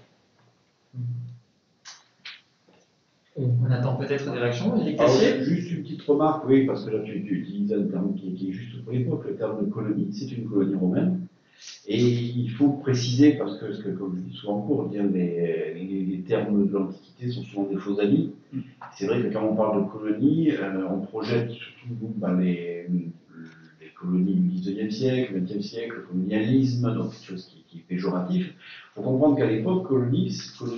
On attend peut-être des réactions, Éric Cassier. Juste une petite remarque, oui, parce que là tu utilises un terme qui est juste pour l'époque, le terme de colonie, c'est une colonie romaine. Et il faut préciser, parce que comme je dis souvent en cours, les termes de l'Antiquité sont souvent des faux amis. C'est vrai que quand on parle de colonie, on projette surtout les colonies du XIXe siècle, XXe siècle, le colonialisme, donc quelque chose qui est péjoratif. Il faut comprendre qu'à l'époque, colonie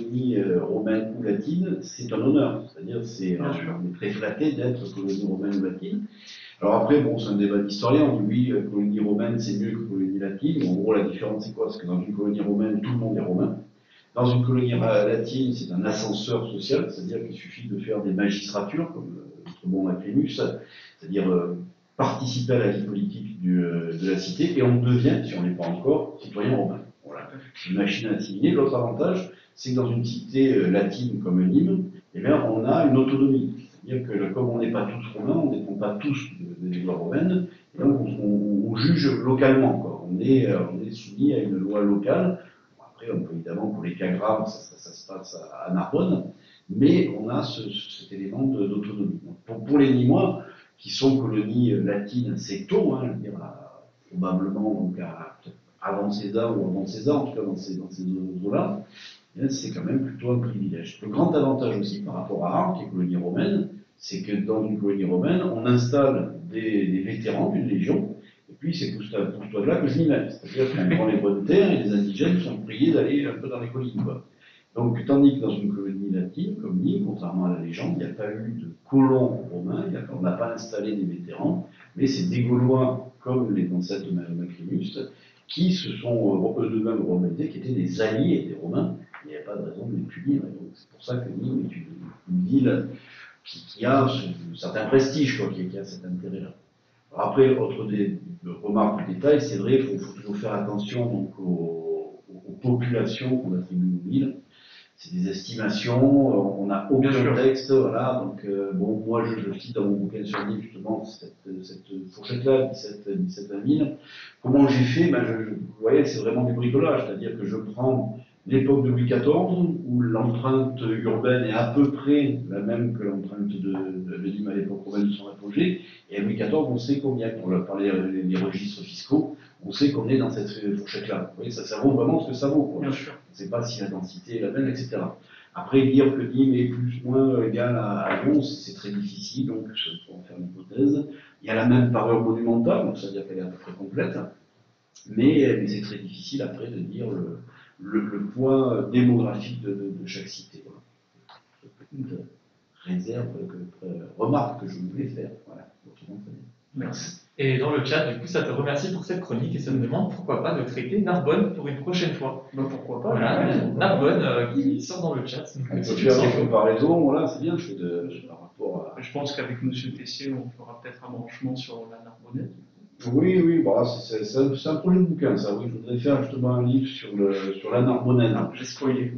romaine ou latine, c'est un honneur. C'est-à-dire, on est très flatté d'être colonie romaine ou latine. Alors après, bon, c'est un débat d'historien. On dit oui, colonie romaine, c'est mieux que colonie latine. En gros, la différence, c'est quoi? C'est que dans une colonie romaine, tout le monde est romain. Dans une colonie latine, c'est un ascenseur social, c'est-à-dire qu'il suffit de faire des magistratures, comme notre bon Macrinus, c'est-à-dire participer à la vie politique de la cité, et on devient, si on n'est pas encore, citoyen romain. Voilà. Une machine à assimiler. L'autre avantage, c'est que dans une cité latine comme Nîmes, eh bien, on a une autonomie. C'est-à-dire que comme on n'est pas tous romains, on ne dépend pas tous des lois romaines, et donc on juge localement, quoi. On est soumis à une loi locale. Après, on peut évidemment, pour les cas graves, ça se passe à Narbonne, mais on a cet élément d'autonomie. Pour les Nîmois, qui sont colonies latines assez tôt, je veux dire, probablement donc avant César ou avant César, en tout cas dans ces eaux-là, c'est quand même plutôt un privilège. Le grand avantage aussi par rapport à Arles, qui est colonie romaine, c'est que dans une colonie romaine, on installe des vétérans d'une légion, et puis c'est pour ce là que je m'y mets. C'est-à-dire qu'on prend les bonnes terres et les indigènes sont priés d'aller un peu dans les collines, quoi. Donc, tandis que dans une colonie latine, comme Nîmes, contrairement à la légende, il n'y a pas eu de colons romains, on n'a pas installé des vétérans, mais c'est des Gaulois, comme les ancêtres de Macrinus, qui se sont eux-mêmes romanisés, qui étaient des alliés des Romains. Il n'y avait pas de raison de les punir. Et donc, c'est pour ça que Nîmes est une ville qui a un certain prestige, quoi, qui a cet intérêt-là. Après, autre remarque de détail, c'est vrai, il faut toujours faire attention donc, aux populations qu'on attribue aux villes. C'est des estimations, on n'a aucun texte, voilà. Donc, bon, moi, je cite dans mon bouquin sur Nîmes, justement, cette fourchette-là, 17-20 000. Comment j'ai fait? Vous voyez, c'est vraiment du bricolage, c'est-à-dire que je prends l'époque de Louis XIV, où l'empreinte urbaine est à peu près la même que l'empreinte de Nîmes à l'époque romaine de son apogée, et à Louis XIV, on sait combien, on va parler des registres fiscaux, on sait qu'on est dans cette fourchette-là. Vous voyez, ça vaut vraiment ce que ça vaut, quoi. Bien sûr. On ne sait pas si la densité est la même, etc. Après, dire que Nîmes est plus ou moins égal à Lyon, c'est très difficile, donc pour en faire une hypothèse. Il y a la même parure monumentale, donc c'est-à-dire qu'elle est à peu près complète, mais c'est très difficile après de dire le poids démographique de chaque cité. Voilà. Une réserve, remarque que je voulais faire. Voilà. Merci. Et dans le chat, du coup, ça te remercie pour cette chronique et ça me demande pourquoi pas de traiter Narbonne pour une prochaine fois. Pourquoi pas. Voilà, Narbonne qui sort dans le chat. On peut faire des comparaisons, voilà, c'est bien, par rapport à... Je pense qu'avec M. Tessier, on fera peut-être un branchement sur la Narbonnette. Oui, voilà, c'est un projet de bouquin, ça, oui. Je voudrais faire justement un livre sur la Narbonnaise. J'ai spoilé.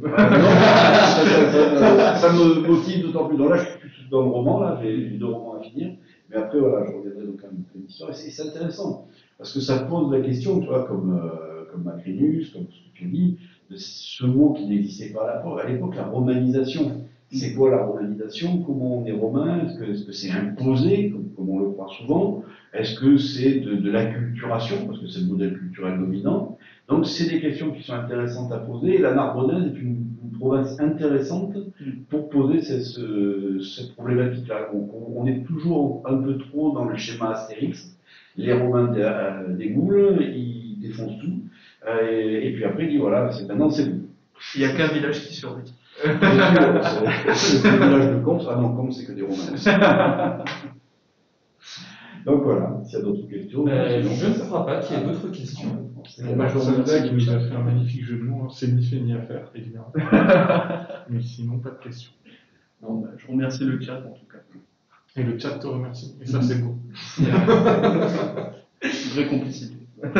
Ça me motive d'autant plus. Donc là, je suis plus dans le roman, là, j'ai 2 romans à finir. Mais après, voilà, je reviendrai donc à une histoire. Et c'est intéressant, parce que ça pose la question, tu vois, comme Macrinus, comme ce que tu dis, de ce mot qui n'existait pas à l'époque, la romanisation. C'est quoi la romanisation? Comment on est romain? Est-ce que c'est imposé, comme on le croit souvent? Est-ce que c'est de l'acculturation, parce que c'est le modèle culturel dominant? Donc, c'est des questions qui sont intéressantes à poser. Et la Narbonnaise est une province intéressante pour poser cette problématique-là. On est toujours un peu trop dans le schéma Astérix. Les Romains dégoulent, ils défoncent tout. Et puis après, ils disent voilà, maintenant c'est bon. Il n'y a qu'un village qui survit. C'est le village de Comte. Ah non, Comte, c'est que des Romains. Donc voilà, s'il y a d'autres questions. Je ne crois pas qu'il y ait d'autres questions. Bon, bah, Soldat qui nous a fait un magnifique jeu de mots, hein. C'est ni fait ni à faire, évidemment. Mais sinon, pas de questions. Non, bah, je remercie le chat en tout cas. Et le chat te remercie. Et ça, c'est beau. Vraie complicité.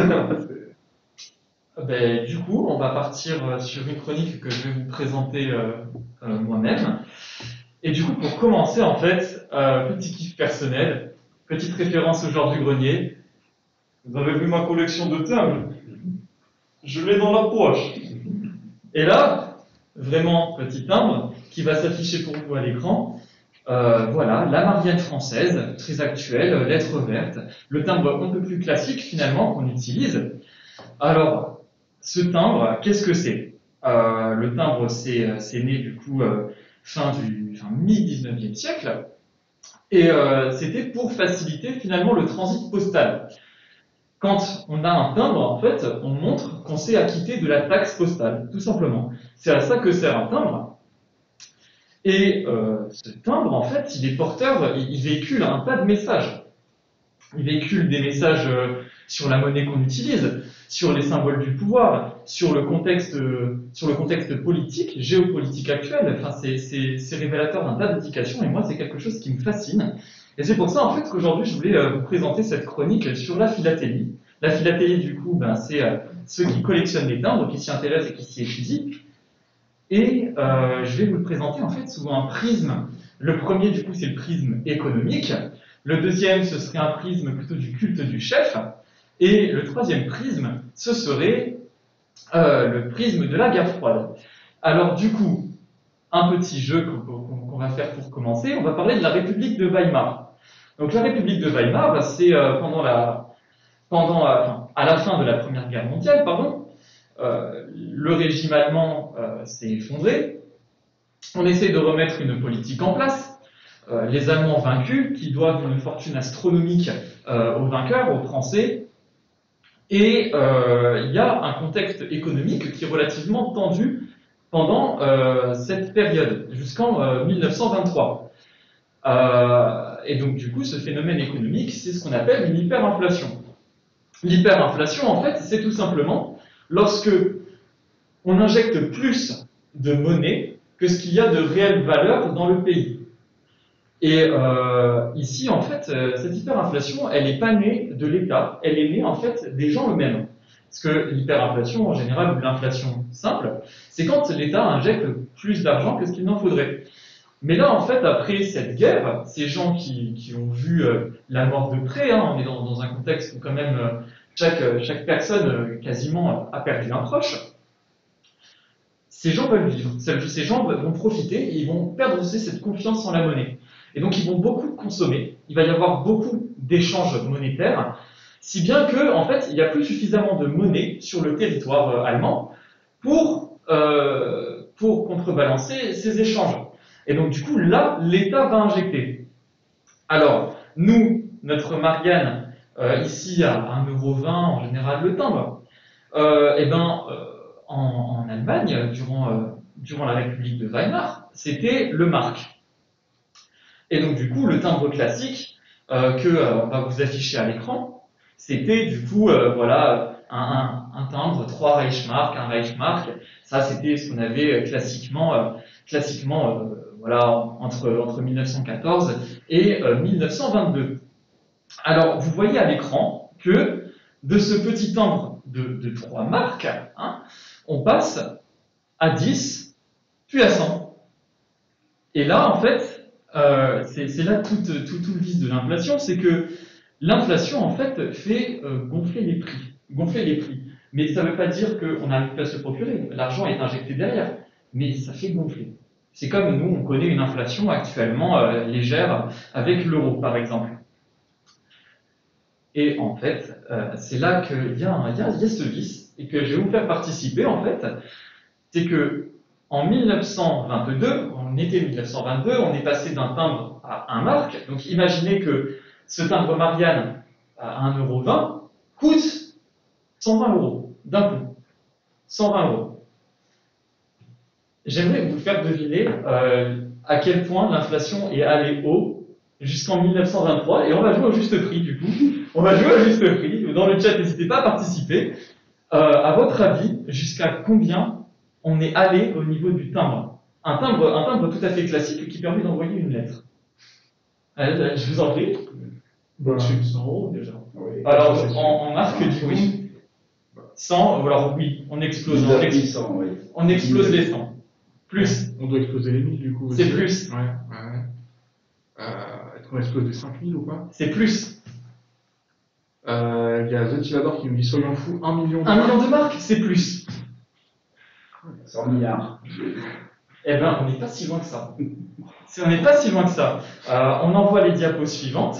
Du coup, on va partir sur une chronique que je vais vous présenter moi-même. Et du coup, pour commencer, en fait, petit kiff personnel, petite référence au genre du grenier. Vous avez vu ma collection de timbres? Je l'ai dans la poche. Et là, vraiment, petit timbre qui va s'afficher pour vous à l'écran. Voilà, la Marianne française, très actuelle, lettre verte, le timbre un peu plus classique finalement qu'on utilise. Alors, ce timbre, qu'est-ce que c'est? Le timbre, c'est né du coup mi-19e siècle, et c'était pour faciliter finalement le transit postal. Quand on a un timbre, en fait, on montre qu'on s'est acquitté de la taxe postale, tout simplement. C'est à ça que sert un timbre. Et ce timbre, en fait, il est porteur, il véhicule un tas de messages. Il véhicule des messages sur la monnaie qu'on utilise, sur les symboles du pouvoir, sur le contexte politique, géopolitique actuel. Enfin, c'est révélateur d'un tas d'indications, et moi, c'est quelque chose qui me fascine. Et c'est pour ça, en fait, qu'aujourd'hui, je voulais vous présenter cette chronique sur la philatélie. La philatélie, du coup, c'est ceux qui collectionnent les timbres, qui s'y intéressent et qui s'y étudient. Et je vais vous le présenter, en fait, sous un prisme. Le premier, du coup, c'est le prisme économique. Le deuxième, ce serait un prisme plutôt du culte du chef. Et le troisième prisme, ce serait le prisme de la guerre froide. Alors, du coup, un petit jeu qu'on va faire pour commencer, on va parler de la République de Weimar. Donc la République de Weimar, c'est à la fin de la Première Guerre mondiale, le régime allemand s'est effondré. On essaie de remettre une politique en place. Les Allemands vaincus, qui doivent une fortune astronomique aux vainqueurs, aux Français. Et il y a un contexte économique qui est relativement tendu pendant cette période, jusqu'en 1923. Et donc, du coup, ce phénomène économique, c'est ce qu'on appelle une hyperinflation. L'hyperinflation, en fait, c'est tout simplement lorsque on injecte plus de monnaie que ce qu'il y a de réelle valeur dans le pays. Et ici, en fait, cette hyperinflation, elle n'est pas née de l'État, elle est née, en fait, des gens eux-mêmes. Parce que l'hyperinflation, en général, ou l'inflation simple, c'est quand l'État injecte plus d'argent que ce qu'il n'en faudrait. Mais là, en fait, après cette guerre, ces gens qui ont vu la mort de près, on est dans un contexte où quand même chaque personne quasiment a perdu un proche, ces gens veulent vivre, ces gens vont profiter et ils vont perdre aussi cette confiance en la monnaie. Et donc ils vont beaucoup consommer, il va y avoir beaucoup d'échanges monétaires, si bien que, en fait, il n'y a plus suffisamment de monnaie sur le territoire allemand pour contrebalancer ces échanges. Et donc, du coup, là, l'État va injecter. Alors, nous, notre Marianne, ici, à 1,20 € en général le timbre, en Allemagne, durant la République de Weimar, c'était le mark. Et donc, du coup, le timbre classique que on va vous afficher à l'écran, c'était, du coup, un timbre, 3 Reichsmark, 1 Reichsmark. Ça, c'était ce qu'on avait classiquement entre 1914 et 1922. Alors, vous voyez à l'écran que de ce petit timbre de 3 marques, on passe à 10, puis à 100. Et là, en fait, c'est là tout le vice de l'inflation, c'est que l'inflation, en fait, fait gonfler les prix. Mais ça ne veut pas dire qu'on n'arrive plus à se procurer. L'argent est injecté derrière, mais ça fait gonfler. C'est comme nous, on connaît une inflation actuellement légère avec l'euro, par exemple. Et en fait, c'est là qu'il y a ce vice, et que je vais vous faire participer, en fait. C'est que en 1922, en été 1922, on est passé d'un timbre à 1 mark. Donc imaginez que ce timbre Marianne à 1,20 € coûte 120 € d'un coup. 120 €. J'aimerais vous faire deviner à quel point l'inflation est allée haut jusqu'en 1923, et on va jouer au juste prix du coup. On va jouer au juste prix. Dans le chat, n'hésitez pas à participer. À votre avis, jusqu'à combien on est allé au niveau du timbre? Un timbre tout à fait classique qui permet d'envoyer une lettre. Allez, je vous en prie. Au-dessus de 100 € déjà. Oui. Alors, ça, c'est en marque, du coup, 100, alors oui, on explose, Oui. on explose les 100. Plus, On doit exploser les 1000 du coup. c'est aussi. plus, Ouais, ouais. Est-ce qu'on explose les 5000 ou pas? c'est plus. Il y a Zotilador qui me dit soyons fous, 1 million de 1 million de marques, c'est plus. 100 milliards. Eh ben, on n'est pas si loin que ça. On n'est pas si loin que ça. On envoie les diapos suivantes.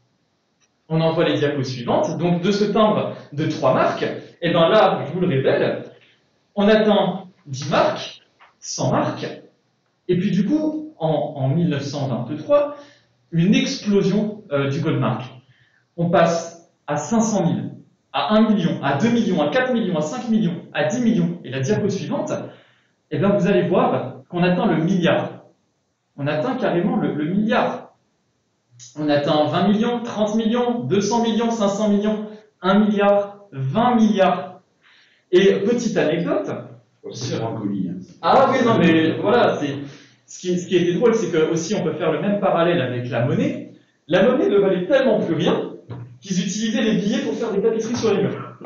Donc, de ce timbre de 3 marques, et ben là, je vous le révèle, on atteint 10 marques, 100 marques, et puis du coup, en 1923, une explosion du Goldmark. On passe à 500 000, à 1 million, à 2 millions, à 4 millions, à 5 millions, à 10 millions. Et la diapo suivante, eh bien vous allez voir qu'on atteint le milliard. On atteint carrément le milliard. On atteint 20 millions, 30 millions, 200 millions, 500 millions, 1 milliard, 20 milliards. Et petite anecdote. C'est Brancoli. Hein. Ah oui, non, mais voilà, ce qui était drôle, c'est que aussi on peut faire le même parallèle avec la monnaie. La monnaie ne valait tellement plus rien qu'ils utilisaient les billets pour faire des tapisseries sur les murs.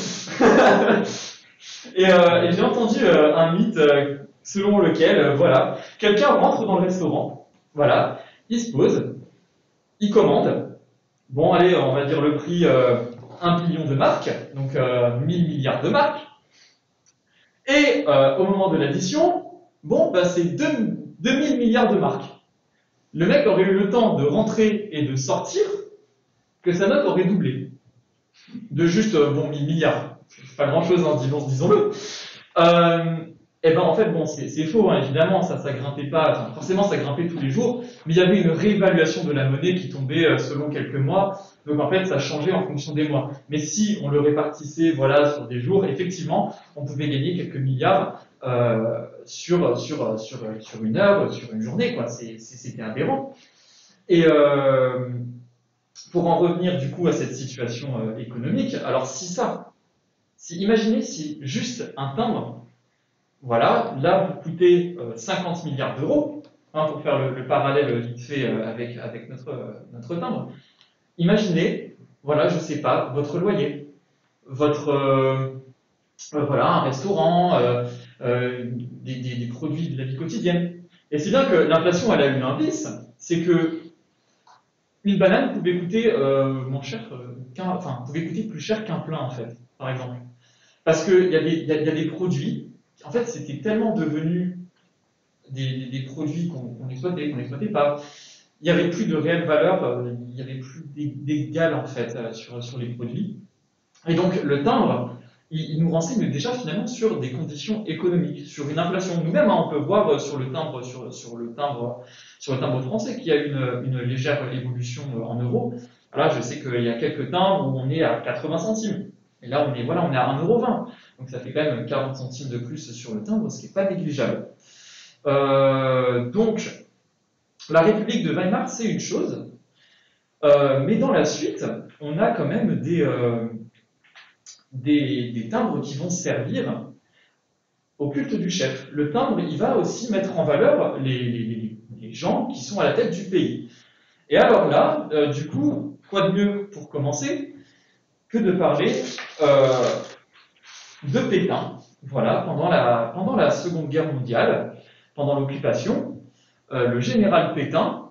et j'ai entendu un mythe selon lequel, voilà, quelqu'un rentre dans le restaurant, voilà, il se pose, il commande, bon allez, on va dire le prix 1 million de marques, donc 1000 milliards de marques, et au moment de l'addition, bon, bah, c'est 2000 milliards de marques. Le mec aurait eu le temps de rentrer et de sortir, que sa note aurait doublé. De juste, 1000 milliards. C'est pas grand chose, hein, disons-le. Et ben, en fait, bon, c'est faux, hein, évidemment, ça grimpait pas, enfin, forcément, ça grimpait tous les jours, mais il y avait une réévaluation de la monnaie qui tombait selon quelques mois, donc en fait, ça changeait en fonction des mois. Mais si on le répartissait, voilà, sur des jours, effectivement, on pouvait gagner quelques milliards, sur une heure, sur une journée, quoi. C'était aberrant. Et, pour en revenir du coup à cette situation économique, alors imaginez si juste un timbre, voilà, là vous coûtez 50 milliards d'euros, hein, pour faire le parallèle vite fait avec notre timbre. Imaginez, voilà, je sais pas, votre loyer, votre voilà, un restaurant, des produits de la vie quotidienne. Et c'est bien que l'inflation elle a eu un vice, c'est que une banane pouvait coûter pouvait coûter plus cher qu'un plein en fait, par exemple. Parce qu'il y a des produits, en fait c'était tellement devenu des produits qu'on n'exploitait pas. Il n'y avait plus de réelle valeur, il n'y avait plus d'égal en fait sur les produits. Et donc le timbre, il nous renseigne déjà finalement sur des conditions économiques, sur une inflation. Nous-mêmes, hein, on peut voir sur le timbre français qu'il y a une légère évolution en euros. Là, je sais qu'il y a quelques timbres où on est à 80 centimes. Et là, on est à 1,20 €. Donc ça fait quand même 40 centimes de plus sur le timbre, ce qui n'est pas négligeable. Donc, la République de Weimar, c'est une chose. Mais dans la suite, on a quand même des timbres qui vont servir au culte du chef. Le timbre, il va aussi mettre en valeur les gens qui sont à la tête du pays. Et alors là, du coup, quoi de mieux pour commencer que de parler de Pétain. Voilà, pendant la Seconde Guerre mondiale, pendant l'occupation, le général Pétain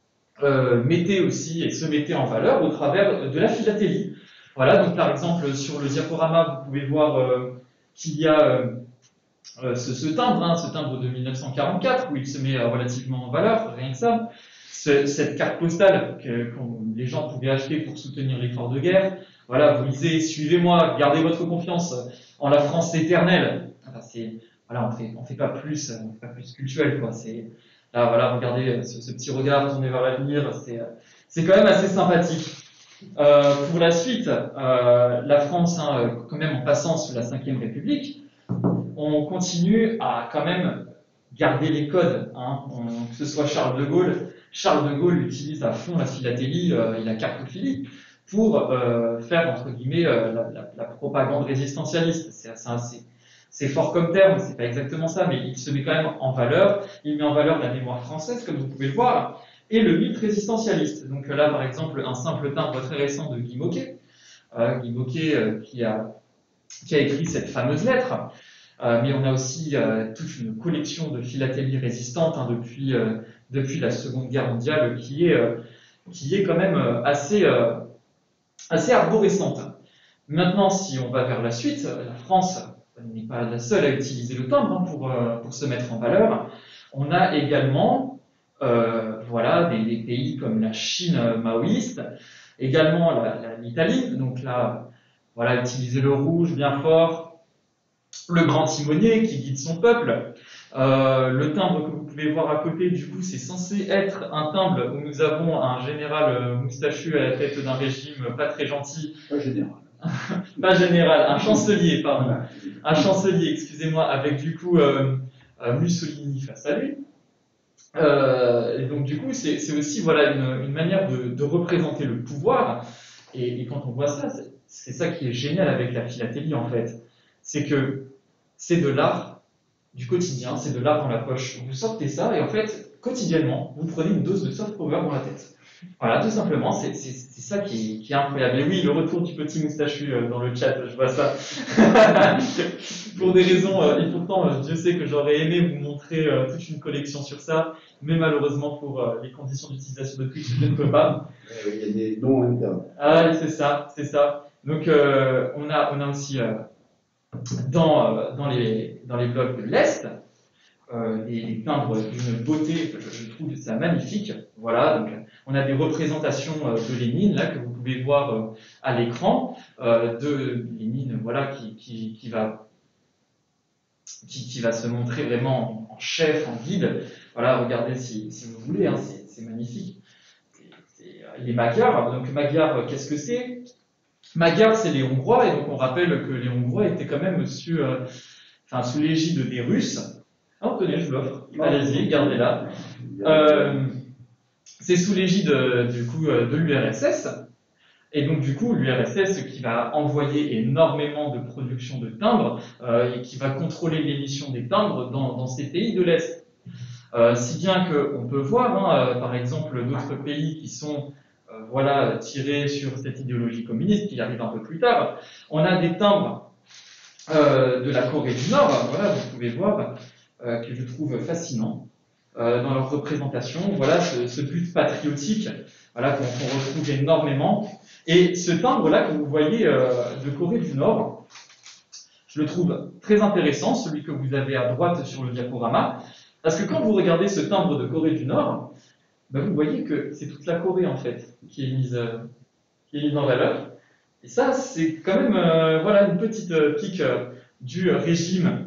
se mettait en valeur au travers de la philatélie. Voilà, donc par exemple, sur le diaporama, vous pouvez voir qu'il y a ce timbre de 1944, où il se met relativement en valeur, rien que ça. Cette carte postale que les gens pouvaient acheter pour soutenir l'effort de guerre. Voilà, vous lisez, suivez-moi, gardez votre confiance en la France éternelle. Voilà, on fait pas plus cultuel, quoi. Là, voilà, regardez ce petit regard tourné vers l'avenir, c'est quand même assez sympathique. Pour la suite, la France, hein, quand même en passant sous la Ve République, on continue à quand même garder les codes, hein, que ce soit Charles de Gaulle, Charles de Gaulle utilise à fond la philatélie et la cartophilie pour faire, entre guillemets, la propagande résistentialiste. C'est fort comme terme, c'est pas exactement ça, mais il se met quand même en valeur. Il met en valeur la mémoire française, comme vous pouvez le voir, et le mythe résistentialiste. Donc là, par exemple, un simple timbre très récent de Guy Môquet, qui a écrit cette fameuse lettre. Mais on a aussi toute une collection de philatélies résistantes depuis la Seconde Guerre mondiale qui est quand même assez arborescente. Maintenant, si on va vers la suite, la France n'est pas la seule à utiliser le timbre pour se mettre en valeur. On a également des pays comme la Chine maoïste, également l'Italie, donc là, voilà, utiliser le rouge bien fort, le grand timonier qui guide son peuple. Le timbre que vous pouvez voir à côté, du coup, c'est censé être un timbre où nous avons un général moustachu à la tête d'un régime pas très gentil. Pas général. Pas général, un chancelier, pardon. Un chancelier, excusez-moi, avec du coup Mussolini face à lui. Et donc du coup, c'est aussi voilà une manière de représenter le pouvoir. Et quand on voit ça, c'est ça qui est génial avec la philatélie en fait. C'est que c'est de l'art du quotidien, c'est de l'art dans la poche. Vous sortez ça et en fait, quotidiennement, vous prenez une dose de soft power dans la tête. Voilà, tout simplement, c'est ça qui est incroyable. Et oui, le retour du petit moustachu dans le chat, je vois ça. Pour des raisons, et pourtant, Dieu sait que j'aurais aimé vous montrer toute une collection sur ça, mais malheureusement, pour les conditions d'utilisation de Twitch, je ne peux pas. Il y a des noms internes. Ah, c'est ça. Donc, on a aussi, dans les blocs de l'Est, des timbres d'une beauté, je trouve ça magnifique. Voilà, donc on a des représentations de Lénine là que vous pouvez voir à l'écran, de Lénine, voilà, qui va se montrer vraiment en chef, en guide. Voilà, regardez si vous voulez, hein, c'est magnifique. Les Magyars, donc Magyars, qu'est-ce que c'est? Magyars, c'est les Hongrois, et donc on rappelle que les Hongrois étaient quand même sous l'égide des Russes. Oh, tenez, je vous l'offre. Allez-y, gardez-la. C'est sous l'égide de l'URSS. Et donc, du coup, l'URSS qui va envoyer énormément de production de timbres et qui va contrôler l'émission des timbres dans ces pays de l'Est. Si bien qu'on peut voir, par exemple, d'autres pays qui sont tirés sur cette idéologie communiste qui arrive un peu plus tard. On a des timbres de la Corée du Nord, voilà, vous pouvez voir, que je trouve fascinant dans leur représentation. Voilà ce but patriotique, voilà, qu'on retrouve énormément. Et ce timbre-là que vous voyez de Corée du Nord, je le trouve très intéressant, celui que vous avez à droite sur le diaporama, parce que quand vous regardez ce timbre de Corée du Nord, vous voyez que c'est toute la Corée en fait qui est mise en valeur. Et ça, c'est quand même une petite pique du régime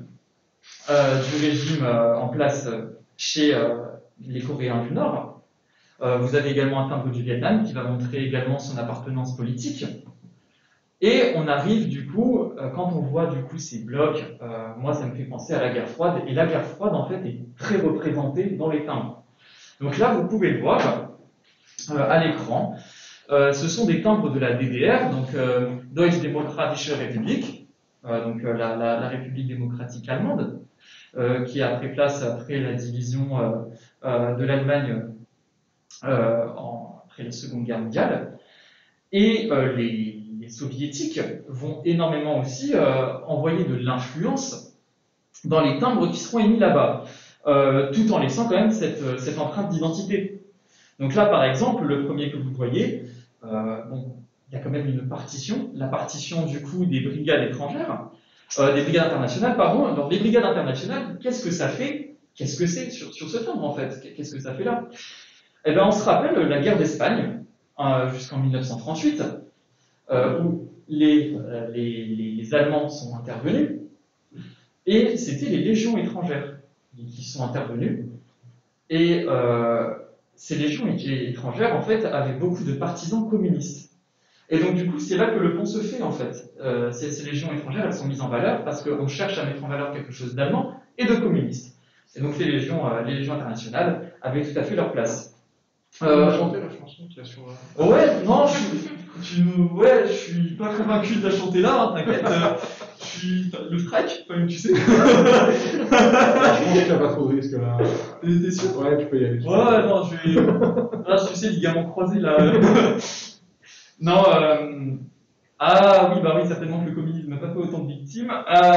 en place chez les Coréens du Nord. Vous avez également un timbre du Vietnam qui va montrer également son appartenance politique. Et on arrive du coup, quand on voit du coup ces blocs, moi ça me fait penser à la guerre froide. Et la guerre froide en fait est très représentée dans les timbres. Donc là, vous pouvez le voir à l'écran. Ce sont des timbres de la DDR, donc Deutsche Demokratische Republik, donc la République démocratique allemande, qui a pris place après la division de l'Allemagne après la Seconde Guerre mondiale. Et les soviétiques vont énormément aussi envoyer de l'influence dans les timbres qui seront émis là-bas, tout en laissant quand même cette empreinte d'identité. Donc là, par exemple, le premier que vous voyez, il y a quand même une partition, la partition du coup des brigades étrangères, des brigades internationales, pardon. Alors les brigades internationales, qu'est-ce que ça fait? Qu'est-ce que c'est sur ce timbre en fait? Qu'est-ce que ça fait là? Eh bien, on se rappelle la guerre d'Espagne jusqu'en 1938, où les Allemands sont intervenus, et c'était les légions étrangères qui sont intervenues. Et ces légions étrangères, en fait, avaient beaucoup de partisans communistes. Et donc, du coup, c'est là que le pont se fait, en fait. Ces légions étrangères, elles sont mises en valeur parce qu'on cherche à mettre en valeur quelque chose d'allemand et de communiste. Et donc, les légions internationales avaient tout à fait leur place. Tu peux chanter la chanson qu'il y a sur la... Ouais, non, je suis pas convaincu de la chanter là, hein, t'inquiète. Je suis le strike, enfin, tu sais. Je pense qu'il n'y a pas trop de risque là. T'es sûr? Ouais, tu peux y aller. Ouais, non, je vais. Là, tu sais, ligaments croisés là. Non, ah oui, bah oui, certainement que le communisme n'a pas fait autant de victimes.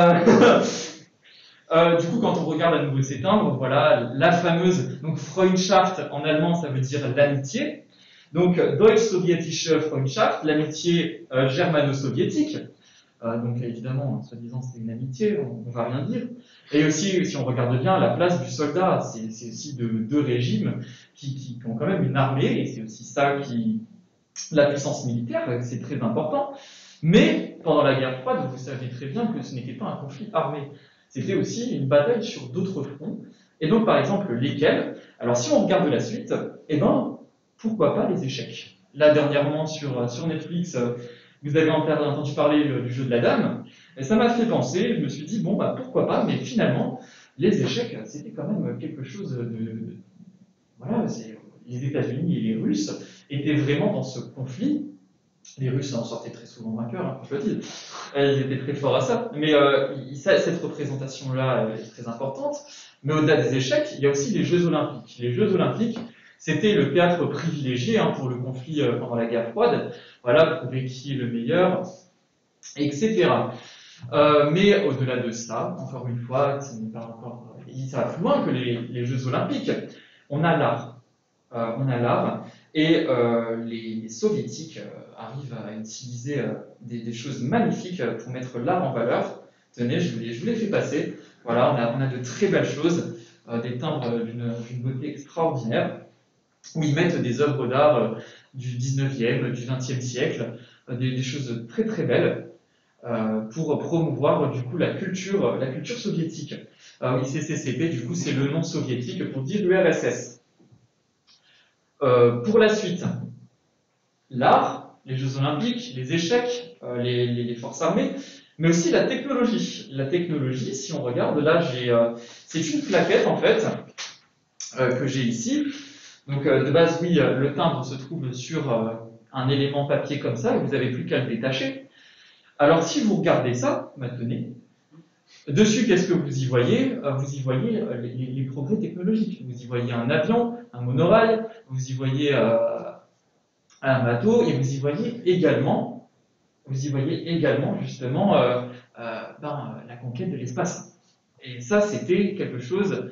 Du coup, quand on regarde à nouveau ces timbres, voilà, la fameuse, donc Freundschaft en allemand, ça veut dire l'amitié. Donc, Deutsch-Sowjetische Freundschaft, l'amitié germano-soviétique. Donc, évidemment, soi-disant, c'est une amitié, on va rien dire. Et aussi, si on regarde bien, la place du soldat, c'est aussi deux régimes qui ont quand même une armée, et c'est aussi ça qui, la puissance militaire, c'est très important. Mais, pendant la guerre froide, vous savez très bien que ce n'était pas un conflit armé. C'était aussi une bataille sur d'autres fronts. Et donc, par exemple, lesquels? Alors, si on regarde la suite, eh ben, pourquoi pas les échecs? Là, dernièrement, sur Netflix, vous avez entendu parler du jeu de la dame, et ça m'a fait penser, je me suis dit, bon, bah, pourquoi pas, mais finalement, les échecs, c'était quand même quelque chose de voilà, les États-Unis et les Russes étaient vraiment dans ce conflit. Les Russes en sortaient très souvent vainqueurs, hein, je le dis. Ils étaient très forts à ça. Mais cette représentation-là est très importante. Mais au-delà des échecs, il y a aussi les Jeux Olympiques. Les Jeux Olympiques, c'était le théâtre privilégié pour le conflit pendant la guerre froide. Voilà, prouver qui est le meilleur, etc. Mais au-delà de ça, encore une fois, ça va plus loin que les Jeux Olympiques. On a l'art. Et les soviétiques arrivent à utiliser des choses magnifiques pour mettre l'art en valeur. Tenez, je vous les fais passer. Voilà, on a de très belles choses, des timbres d'une beauté extraordinaire, où ils mettent des œuvres d'art du 19e, du 20e siècle, des choses très très belles, pour promouvoir du coup la culture soviétique. ICCCP, du coup, c'est le nom soviétique pour dire l'URSS. Pour la suite, l'art, les Jeux Olympiques, les échecs, les forces armées, mais aussi la technologie. La technologie, si on regarde, là, c'est une plaquette en fait que j'ai ici. Donc de base, oui, le timbre se trouve sur un élément papier comme ça, et vous n'avez plus qu'à le détacher. Alors si vous regardez ça, maintenant, dessus, qu'est-ce que vous y voyez? Vous y voyez les progrès technologiques. Vous y voyez un avion, un monorail, vous y voyez un bateau, et vous y voyez également justement la conquête de l'espace. Et ça, c'était quelque chose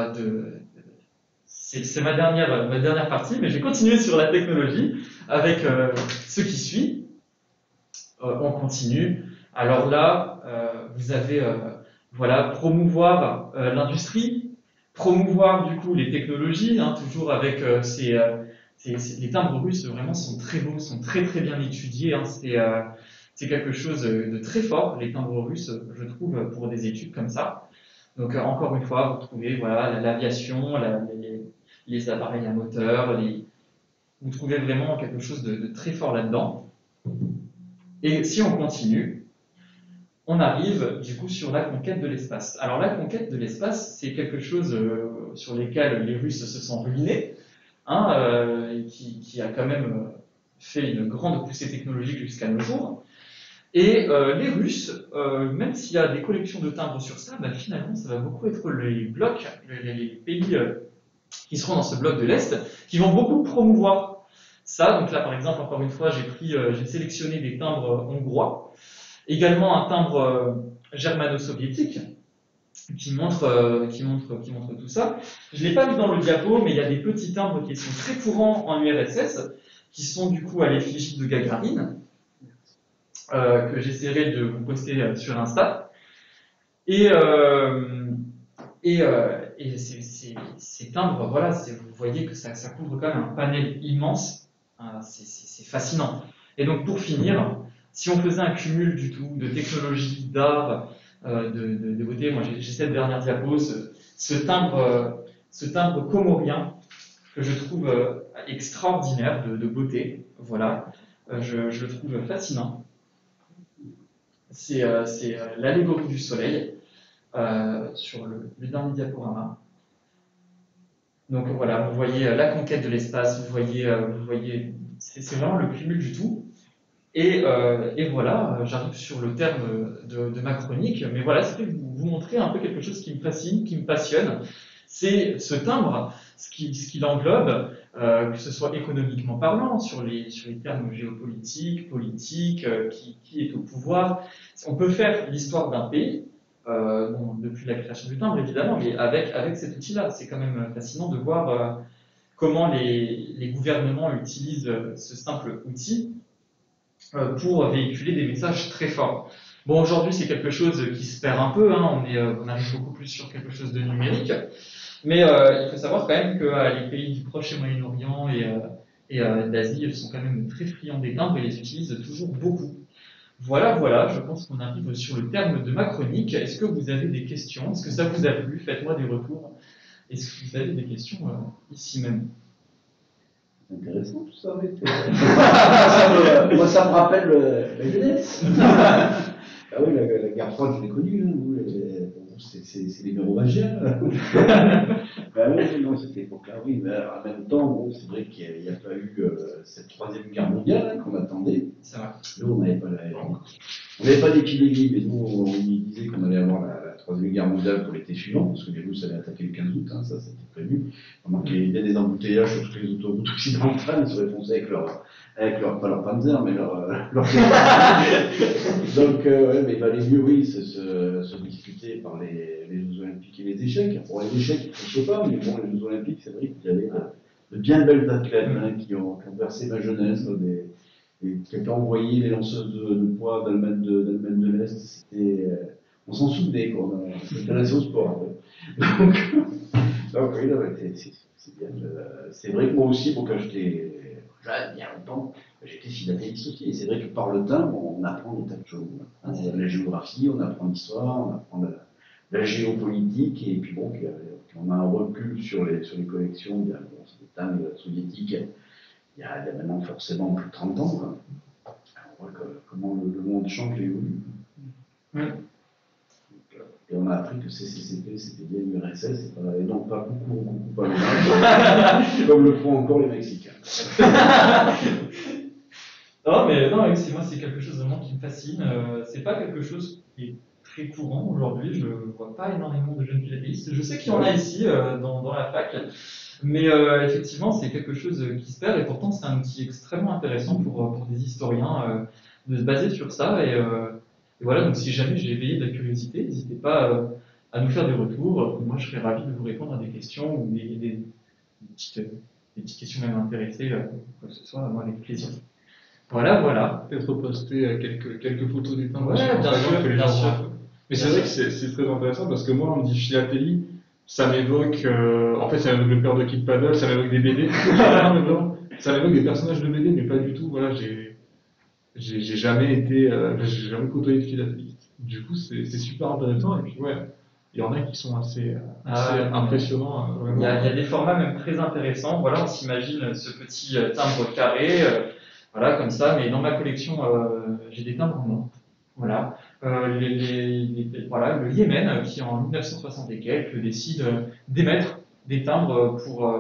c'est ma dernière partie, mais j'ai continué sur la technologie avec ce qui suit. On continue. Alors là, vous avez promouvoir l'industrie, promouvoir du coup les technologies, toujours avec les timbres russes vraiment sont très beaux, sont très très bien étudiés. C'est quelque chose de très fort, les timbres russes, je trouve, pour des études comme ça. Donc encore une fois, vous trouvez l'aviation, les appareils à moteur, vous trouvez vraiment quelque chose de très fort là-dedans. Et si on continue, on arrive du coup sur la conquête de l'espace. Alors la conquête de l'espace, c'est quelque chose sur lequel les Russes se sont ruinés, qui a quand même fait une grande poussée technologique jusqu'à nos jours. Et les Russes, même s'il y a des collections de timbres sur ça, finalement ça va beaucoup être les blocs, les pays qui seront dans ce bloc de l'Est, qui vont beaucoup promouvoir ça. Donc là par exemple, encore une fois, j'ai sélectionné des timbres hongrois, également un timbre germano-soviétique qui montre tout ça. Je ne l'ai pas mis dans le diapo, mais il y a des petits timbres qui sont très courants en URSS, qui sont du coup à l'effigie de Gagarine, que j'essaierai de vous poster sur Insta. Et ces timbres, voilà, vous voyez que ça couvre quand même un panel immense. C'est fascinant. Et donc pour finir, si on faisait un cumul du tout de technologie, d'art, de beauté, moi j'ai cette dernière diapo, ce timbre comorien que je trouve extraordinaire de beauté. Voilà, je le trouve fascinant. C'est l'allégorie du soleil sur le dernier diaporama. Donc voilà, vous voyez la conquête de l'espace, vous voyez, c'est vraiment le cumul du tout. Et voilà, j'arrive sur le terme de ma chronique, mais voilà, c'était vous montrer un peu quelque chose qui me fascine, qui me passionne. C'est ce timbre, ce qui l'englobe, que ce soit économiquement parlant, sur les termes géopolitiques, politiques, qui est au pouvoir. On peut faire l'histoire d'un pays, bon, depuis la création du timbre évidemment, mais avec cet outil-là. C'est quand même fascinant de voir comment les gouvernements utilisent ce simple outil pour véhiculer des messages très forts. Bon, aujourd'hui, c'est quelque chose qui se perd un peu, hein, on arrive beaucoup plus sur quelque chose de numérique, mais il faut savoir quand même que les pays du Proche et Moyen-Orient et d'Asie sont quand même très friands des timbres et les utilisent toujours beaucoup. Voilà, je pense qu'on arrive sur le terme de ma chronique. Est-ce que vous avez des questions? Est-ce que ça vous a plu? Faites-moi des retours. Est-ce que vous avez des questions ici même? C'est intéressant tout ça, oui. Moi, ça me rappelle la jeunesse. Ah oui, la guerre froide, je l'ai connue. C'est les mérovingiens. Ben oui, non, cette époque-là, oui. Mais en même temps, bon, c'est vrai qu'il n'y a pas eu cette troisième guerre mondiale qu'on attendait. C'est vrai. Nous, on n'avait pas d'épidémie, mais nous, on disait qu'on allait avoir la troisième guerre mondiale pour l'été suivant, parce que les Russes allaient attaquer le 15 août, hein, ça c'était prévu. Pendant qu'il y a des embouteillages sur toutes les autoroutes occidentales, ils seraient foncés pas leur Panzer, mais leur Donc, ouais, mais il valait mieux, oui, se disputer par les Jeux Olympiques et les échecs. Pour les échecs, il ne faut pas, mais bon, les Jeux Olympiques, c'est vrai qu'il y avait de bien belles athlètes hein, qui ont versé ma jeunesse, et qui ont envoyé les lanceuses de poids d'Allemagne de l'Est. C'était, on s'en souvenait, quoi. C'était la nation sport, en fait. Donc oui, c'est bien. C'est vrai que moi aussi, quand j'étais jeune, il y a longtemps, j'étais philatéliste aussi. Et c'est vrai que par le temps, on apprend des tas de choses. On apprend la géographie, on apprend l'histoire, on apprend la géopolitique, et puis bon, puis on a un recul sur les collections. Il y a des timbres soviétiques. Il y a maintenant forcément plus de 30 ans. Quoi. On voit comment le monde change et évolue. Oui. Et on a appris que CCCP, c'était bien l'URSS, et donc pas beaucoup pas le comme le font encore les Mexicains. Non, c'est moi, c'est quelque chose vraiment qui me fascine. C'est pas quelque chose qui est très courant aujourd'hui. Je vois pas énormément de jeunes philatélistes. Je sais qu'il y en a ici dans la fac. Mais effectivement, c'est quelque chose qui se perd et pourtant c'est un outil extrêmement intéressant pour des historiens de se baser sur ça. Et voilà, donc si jamais j'ai éveillé de la curiosité, n'hésitez pas à nous faire des retours. Moi, je serais ravi de vous répondre à des questions ou des petites questions même intéressées, quoi que ce soit, moi avec plaisir. Voilà. Peut-être poster quelques photos des timbres. Ouais, bien sûr. Mais c'est vrai que c'est très intéressant parce que moi, on me dit philatélie. Ça m'évoque, en fait, ça m'évoque le père de Kid Paddle, ça m'évoque des BD. Ça m'évoque des personnages de BD, mais pas du tout. Voilà, j'ai jamais côtoyé de philatéliste. Du coup, c'est super intéressant. Et puis, ouais, il y en a qui sont assez impressionnants. Il y a des formats même très intéressants. Voilà, on s'imagine ce petit timbre carré, voilà, comme ça. Mais dans ma collection, j'ai des timbres en or. Voilà. Voilà, le Yémen qui en 1960 et quelques décide d'émettre des timbres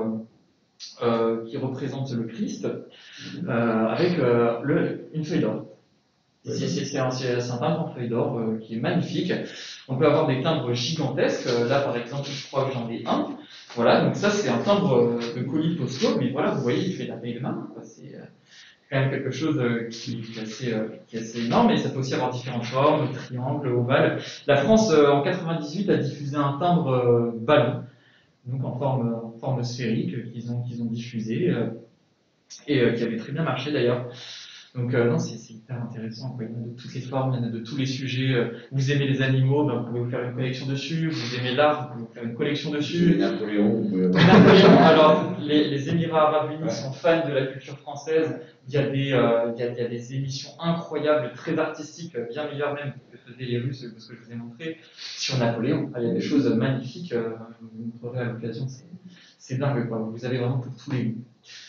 qui représentent le Christ avec une feuille d'or. C'est un timbre en feuille d'or qui est magnifique. On peut avoir des timbres gigantesques. Là, par exemple, je crois que j'en ai un. Voilà, donc ça c'est un timbre de colis postaux, mais voilà, vous voyez, il fait la taille de main. C'est quand même quelque chose qui est assez énorme, et ça peut aussi avoir différentes formes, triangles, ovales. La France, en 98, a diffusé un timbre ballon, donc en forme sphérique, qu'ils ont diffusé, et qui avait très bien marché d'ailleurs. Donc non, c'est hyper intéressant. Quoi. Il y en a de toutes les formes, il y en a de tous les sujets. Vous aimez les animaux, ben, vous pouvez vous faire une collection dessus. Vous aimez l'art, vous pouvez vous faire une collection dessus. Napoléon, alors les Émirats Arabes Unis sont fans de la culture française. Il y a des émissions incroyables, très artistiques, bien meilleures même que faisaient les Russes, parce que je vous ai montré, sur Napoléon. Il y a des choses magnifiques, je vous montrerai à l'occasion, c'est dingue, quoi. Vous avez vraiment pour tous les goûts.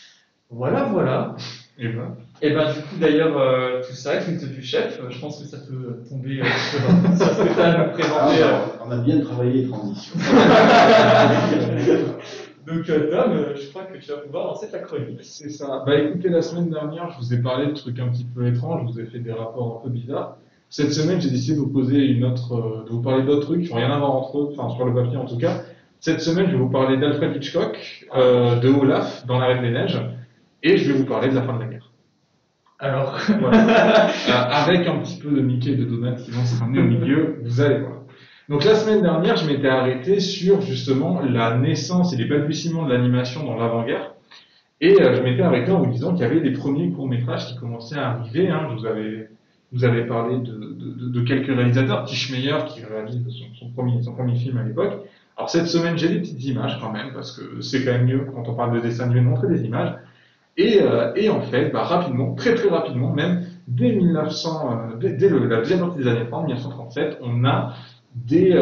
Voilà. Et ben du coup d'ailleurs tout ça, culte du chef, je pense que ça peut tomber sur ce que tu as à nous présenter. On a bien travaillé transition. Donc Tom, je crois que tu vas pouvoir lancer ta chronique. C'est ça. Bah écoutez, la semaine dernière, je vous ai parlé de trucs un petit peu étranges, je vous ai fait des rapports un peu bizarres. Cette semaine, j'ai décidé de vous poser de vous parler d'autres trucs qui n'ont rien à voir entre eux, enfin sur le papier en tout cas. Cette semaine, je vais vous parler d'Alfred Hitchcock, de Olaf dans La Reine des Neiges, et je vais vous parler de la fin de la guerre. Alors, Voilà. Avec un petit peu de Mickey et de Donald qui vont se ramener au milieu, vous allez voir. Donc la semaine dernière, je m'étais arrêté sur justement la naissance et les balbutiements de l'animation dans l'avant-guerre. Et je m'étais arrêté en vous disant qu'il y avait des premiers courts-métrages qui commençaient à arriver. Hein. Je vous avais parlé de quelques réalisateurs, Tish Meyer qui réalise son premier film à l'époque. Alors cette semaine, j'ai des petites images quand même, parce que c'est quand même mieux quand on parle de dessin animé de montrer des images. Et en fait, rapidement, très très rapidement, même dès la deuxième partie des années 30, 1937, on a des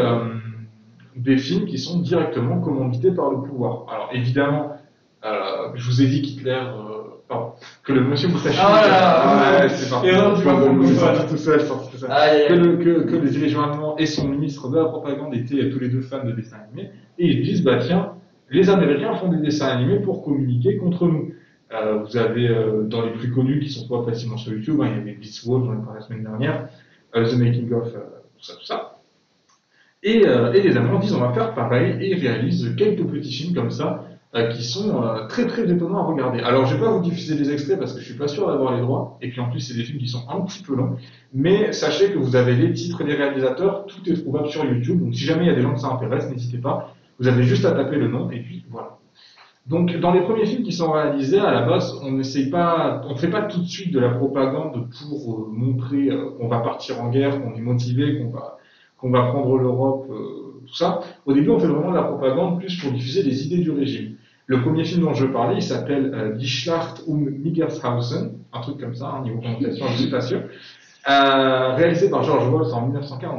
films qui sont directement commandités par le pouvoir. Alors évidemment, je vous ai dit qu'Hitler, que le monsieur Moustachu, c'est parti. Erreur du moment, Je sorti tout seul. Aïe. Que les dirigeants allemands et son ministre de la propagande étaient tous les deux fans de dessins animés, et ils disent, bah tiens, les Américains font des dessins animés pour communiquer contre nous. Vous avez dans les plus connus qui sont pas facilement sur YouTube, hein, il y avait Blitzwolf, j'en ai parlé la semaine dernière, The Making of, tout ça. Et les Allemands disent on va faire pareil et ils réalisent quelques petits films comme ça qui sont très très étonnants à regarder. Alors je vais pas vous diffuser les extraits parce que je suis pas sûr d'avoir les droits et puis en plus c'est des films qui sont un petit peu longs, mais sachez que vous avez les titres et les réalisateurs, tout est trouvable sur YouTube, donc si jamais il y a des gens que ça intéresse, n'hésitez pas, vous avez juste à taper le nom et puis voilà. Donc, dans les premiers films qui sont réalisés, à la base, on ne fait pas tout de suite de la propagande pour montrer qu'on va partir en guerre, qu'on est motivé, qu'on va prendre l'Europe, tout ça. Au début, on fait vraiment de la propagande plus pour diffuser les idées du régime. Le premier film dont je parlais, il s'appelle Die Schlacht Migershausen, un truc comme ça, niveau prononciation, je ne suis pas sûr, réalisé par George Wolfe en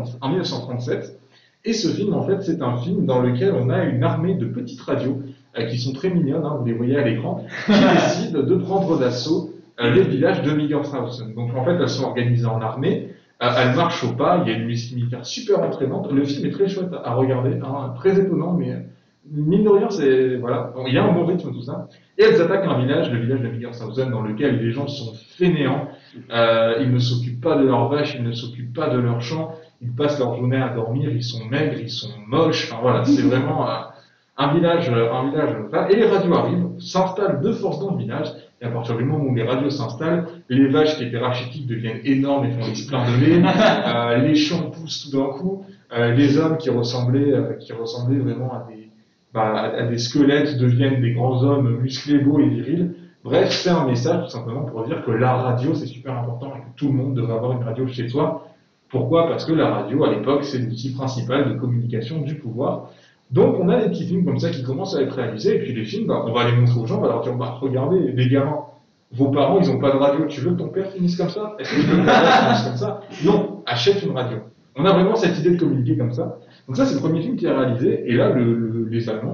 1937. Et ce film, en fait, c'est un film dans lequel on a une armée de petites radios qui sont très mignonnes, hein, vous les voyez à l'écran, qui décident de prendre d'assaut les villages de Migershausen. Donc en fait, elles sont organisées en armée, elles marchent au pas, il y a une musique militaire super entraînante. Le film est très chouette à regarder, hein, très étonnant, mais mine de rien, c'est voilà, bon, il y a un bon rythme tout ça. Et elles attaquent un village, le village de Migershausen, dans lequel les gens sont fainéants. Ils ne s'occupent pas de leurs vaches, ils ne s'occupent pas de leurs champs, ils passent leur journée à dormir, ils sont maigres, ils sont moches. Enfin voilà, c'est vraiment un village. Et les radios arrivent, s'installent de force dans le village, et à partir du moment où les radios s'installent, les vaches qui étaient rachitiques deviennent énormes et font des plein de lait, les champs poussent tout d'un coup, les hommes qui ressemblaient vraiment à des squelettes deviennent des grands hommes musclés, beaux et virils. Bref, c'est un message tout simplement pour dire que la radio c'est super important et que tout le monde devrait avoir une radio chez soi. Pourquoi ? Parce que la radio, à l'époque, c'est l'outil principal de communication du pouvoir. Donc, on a des petits films comme ça qui commencent à être réalisés, et puis les films, on va les montrer aux gens, on va leur dire, regardez, les gamins, vos parents, ils n'ont pas de radio, tu veux que ton père finisse comme ça ? Est-ce que tu veux que ton père finisse comme ça ? Non, achète une radio. On a vraiment cette idée de communiquer comme ça. Donc ça, c'est le premier film qui est réalisé, et là, les Allemands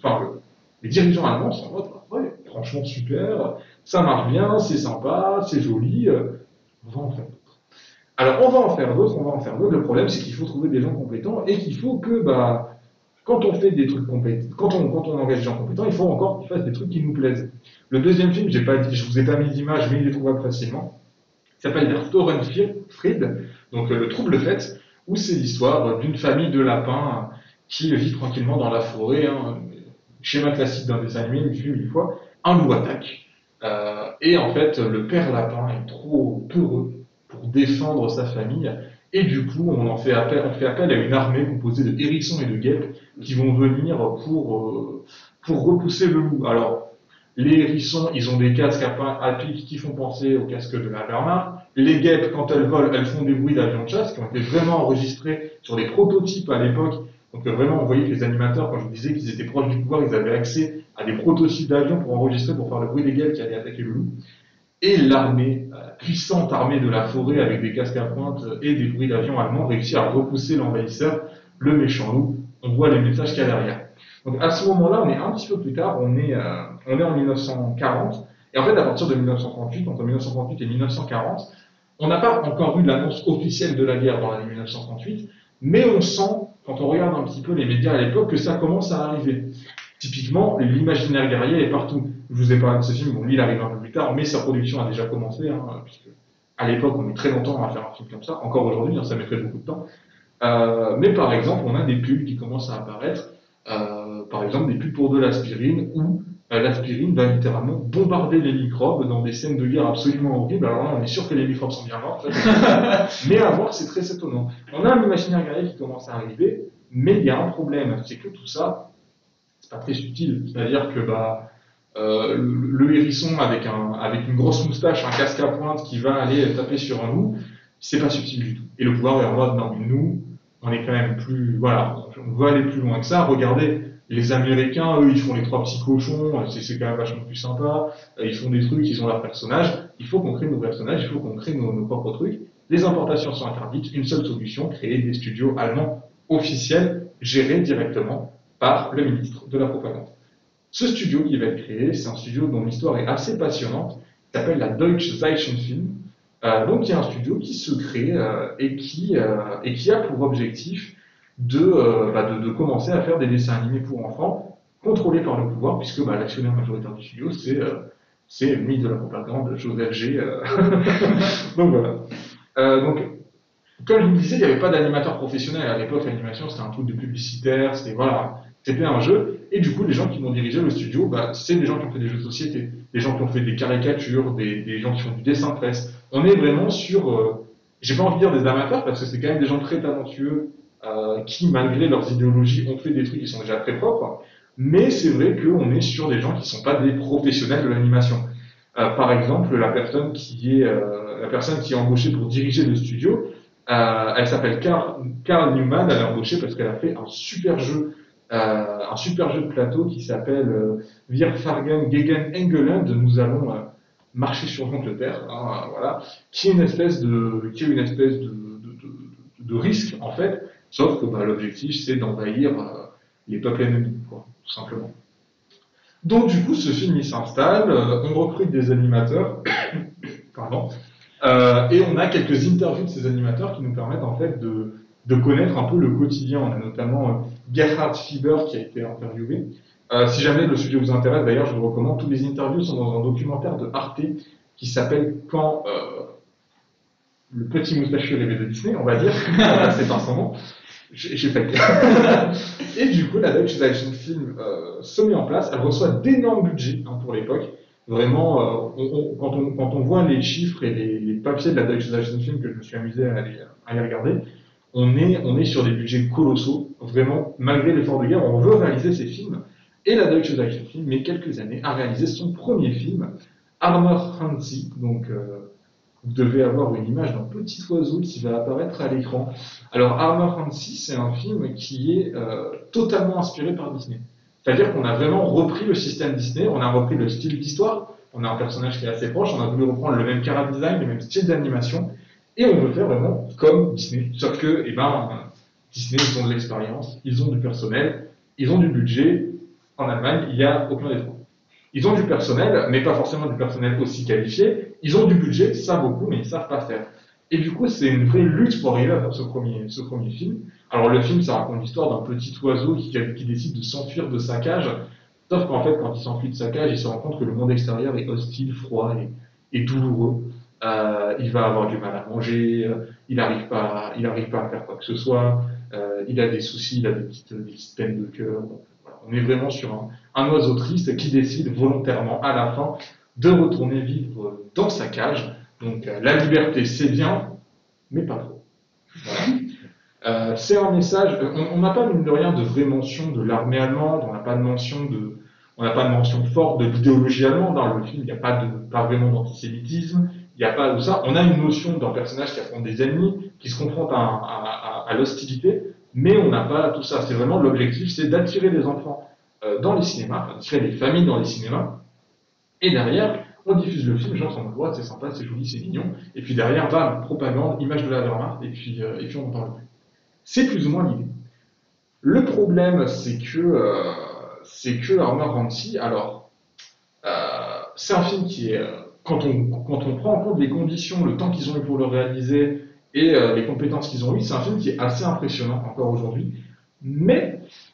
les dirigeants allemands sont en mode, ouais, franchement super, ça marche bien, c'est sympa, c'est joli, on va en faire d'autres. Alors, on va en faire d'autres. Le problème, c'est qu'il faut trouver des gens compétents et qu'il faut que, quand on fait des trucs compétents, quand on engage des gens compétents, il faut encore qu'ils fassent des trucs qui nous plaisent. Le deuxième film, je vous ai pas mis d'image, mais il est trouvable facilement. Il s'appelle Der Störenfried, donc le trouble fête, où c'est l'histoire d'une famille de lapins qui vit tranquillement dans la forêt, hein, schéma classique d'un dessin animé, vu 1000 fois, un loup attaque. Et en fait, le père lapin est trop peureux pour défendre sa famille, et du coup, on fait appel à une armée composée de hérissons et de guêpes qui vont venir pour repousser le loup. Alors, les hérissons, ils ont des casques à pic qui font penser aux casques de la Wehrmacht. Les guêpes, quand elles volent, elles font des bruits d'avions de chasse qui ont été vraiment enregistrés sur des prototypes à l'époque. Donc vraiment, on voyait que les animateurs, quand je vous disais qu'ils étaient proches du pouvoir, ils avaient accès à des prototypes d'avions pour enregistrer, pour faire le bruit des guêpes qui allaient attaquer le loup. Et l'armée, puissante armée de la forêt avec des casques à pointe et des bruits d'avions allemands, réussit à repousser l'envahisseur, le méchant loup. On voit les messages qu'il y a derrière. Donc à ce moment-là, on est un petit peu plus tard, on est en 1940, et en fait à partir de 1938, entre 1938 et 1940, on n'a pas encore eu l'annonce officielle de la guerre dans l'année 1938, mais on sent, quand on regarde un petit peu les médias à l'époque, que ça commence à arriver. Typiquement, l'imaginaire guerrier est partout. Je vous ai parlé de ce film, bon, lui, il arrive un peu plus tard, mais sa production a déjà commencé, hein, puisque à l'époque, on met très longtemps à faire un film comme ça. Encore aujourd'hui, hein, ça mettrait beaucoup de temps. Mais par exemple, on a des pubs qui commencent à apparaître, par exemple des pubs pour de l'aspirine, où l'aspirine va littéralement bombarder les microbes dans des scènes de guerre absolument horribles. Alors là, on est sûr que les microbes sont bien morts, mais à voir, c'est très étonnant. On a un imaginaire guerrier qui commence à arriver, mais il y a un problème, c'est que tout ça, c'est pas très subtil. C'est-à-dire que le hérisson avec une grosse moustache, un casque à pointe qui va aller taper sur un loup, c'est pas subtil du tout. Et le pouvoir est en mode, non mais nous, on est quand même plus, voilà, on veut aller plus loin que ça. Regardez, les Américains, eux, ils font les 3 petits cochons, c'est quand même vachement plus sympa. Ils font des trucs, ils ont leurs personnages. Il faut qu'on crée nos personnages, il faut qu'on crée nos propres trucs. Les importations sont interdites. Une seule solution, créer des studios allemands officiels, gérés directement par le ministre de la Propagande. Ce studio qui va être créé, c'est un studio dont l'histoire est assez passionnante, qui s'appelle la Deutsche Zeichenfilm. Donc il y a un studio qui se crée et qui a pour objectif de commencer à faire des dessins animés pour enfants, contrôlés par le pouvoir, puisque l'actionnaire majoritaire du studio, c'est le ministre de la Propagande, Joseph G. Donc voilà. Donc, comme je vous disais, il n'y avait pas d'animateur professionnel. À l'époque, l'animation, c'était un truc de publicitaire, c'était un jeu. Et du coup, les gens qui vont diriger le studio, c'est des gens qui ont fait des jeux de société, des gens qui ont fait des caricatures, des gens qui font du dessin presse. On est vraiment sur, j'ai pas envie de dire des amateurs, parce que c'est quand même des gens très talentueux, qui, malgré leurs idéologies, ont fait des trucs qui sont déjà très propres. Mais c'est vrai qu'on est sur des gens qui sont pas des professionnels de l'animation. Par exemple, la personne qui est embauchée pour diriger le studio, elle s'appelle Carl Newman, elle est embauchée parce qu'elle a fait un super jeu de plateau qui s'appelle Wir fahren gegen England, nous allons marcher sur l'Angleterre, hein, voilà, qui est une espèce de risque en fait, sauf que l'objectif c'est d'envahir les peuples ennemis, quoi, tout simplement. Donc du coup, ce film il s'installe, on recrute des animateurs, pardon. Et on a quelques interviews de ces animateurs qui nous permettent en fait de connaître un peu le quotidien. On a notamment Gerhard Fieber qui a été interviewé. Si jamais le sujet vous intéresse, d'ailleurs, je vous recommande, tous les interviews sont dans un documentaire de Arte qui s'appelle Quand le petit moustachu rêvait de Disney, on va dire. C'est pas son nom. J'ai fait. Et du coup, la Deutsche Zeichenfilm se met en place. Elle reçoit d'énormes budgets pour l'époque. Vraiment, quand on voit les chiffres et les papiers de la Deutsche Zeichenfilm que je me suis amusé à les regarder, on est sur des budgets colossaux. Vraiment, malgré l'effort de guerre, on veut réaliser ces films. Et la Deutsche Zeichenfilm met quelques années à réaliser son premier film, Armer Hansi. Donc, vous devez avoir une image d'un petit oiseau qui va apparaître à l'écran. Alors, Armer Hansi, c'est un film qui est totalement inspiré par Disney. C'est-à-dire qu'on a vraiment repris le système Disney, on a repris le style d'histoire, on a un personnage qui est assez proche, on a voulu reprendre le même chara design, le même style d'animation, et on veut faire vraiment comme Disney. Sauf que, Disney, ils ont de l'expérience, ils ont du personnel, ils ont du budget. En Allemagne, il n'y a aucun des trois. Ils ont du personnel, mais pas forcément du personnel aussi qualifié. Ils ont du budget, ça beaucoup, mais ils ne savent pas faire. Et du coup, c'est une vraie lutte pour arriver à faire ce premier film. Alors le film, ça raconte l'histoire d'un petit oiseau qui décide de s'enfuir de sa cage. Sauf qu'en fait, quand il s'enfuit de sa cage, il se rend compte que le monde extérieur est hostile, froid et douloureux. Il va avoir du mal à manger, il n'arrive pas à faire quoi que ce soit. Il a des soucis, il a des petites peines de cœur. Donc, voilà, on est vraiment sur un oiseau triste qui décide volontairement, à la fin, de retourner vivre dans sa cage. Donc la liberté, c'est bien, mais pas trop. Voilà. C'est un message. On n'a pas, mine de rien, de vraie mention de l'armée allemande. On n'a pas de mention forte de l'idéologie allemande. Dans le film, il n'y a pas vraiment d'antisémitisme. Il n'y a pas de ça. On a une notion d'un personnage qui affronte des ennemis, qui se confronte à l'hostilité, mais on n'a pas tout ça. C'est vraiment l'objectif, c'est d'attirer les enfants dans les cinémas, d'attirer les familles dans les cinémas, et derrière, on diffuse le film, les gens sont en mode, c'est sympa, c'est joli, c'est mignon, et puis derrière, bam, propagande, image de la Wehrmacht, et puis on en parle plus. C'est plus ou moins l'idée. Le problème, c'est que Armer Hansi, alors, c'est un film qui est, quand on prend en compte les conditions, le temps qu'ils ont eu pour le réaliser, et les compétences qu'ils ont eues, c'est un film qui est assez impressionnant encore aujourd'hui, mais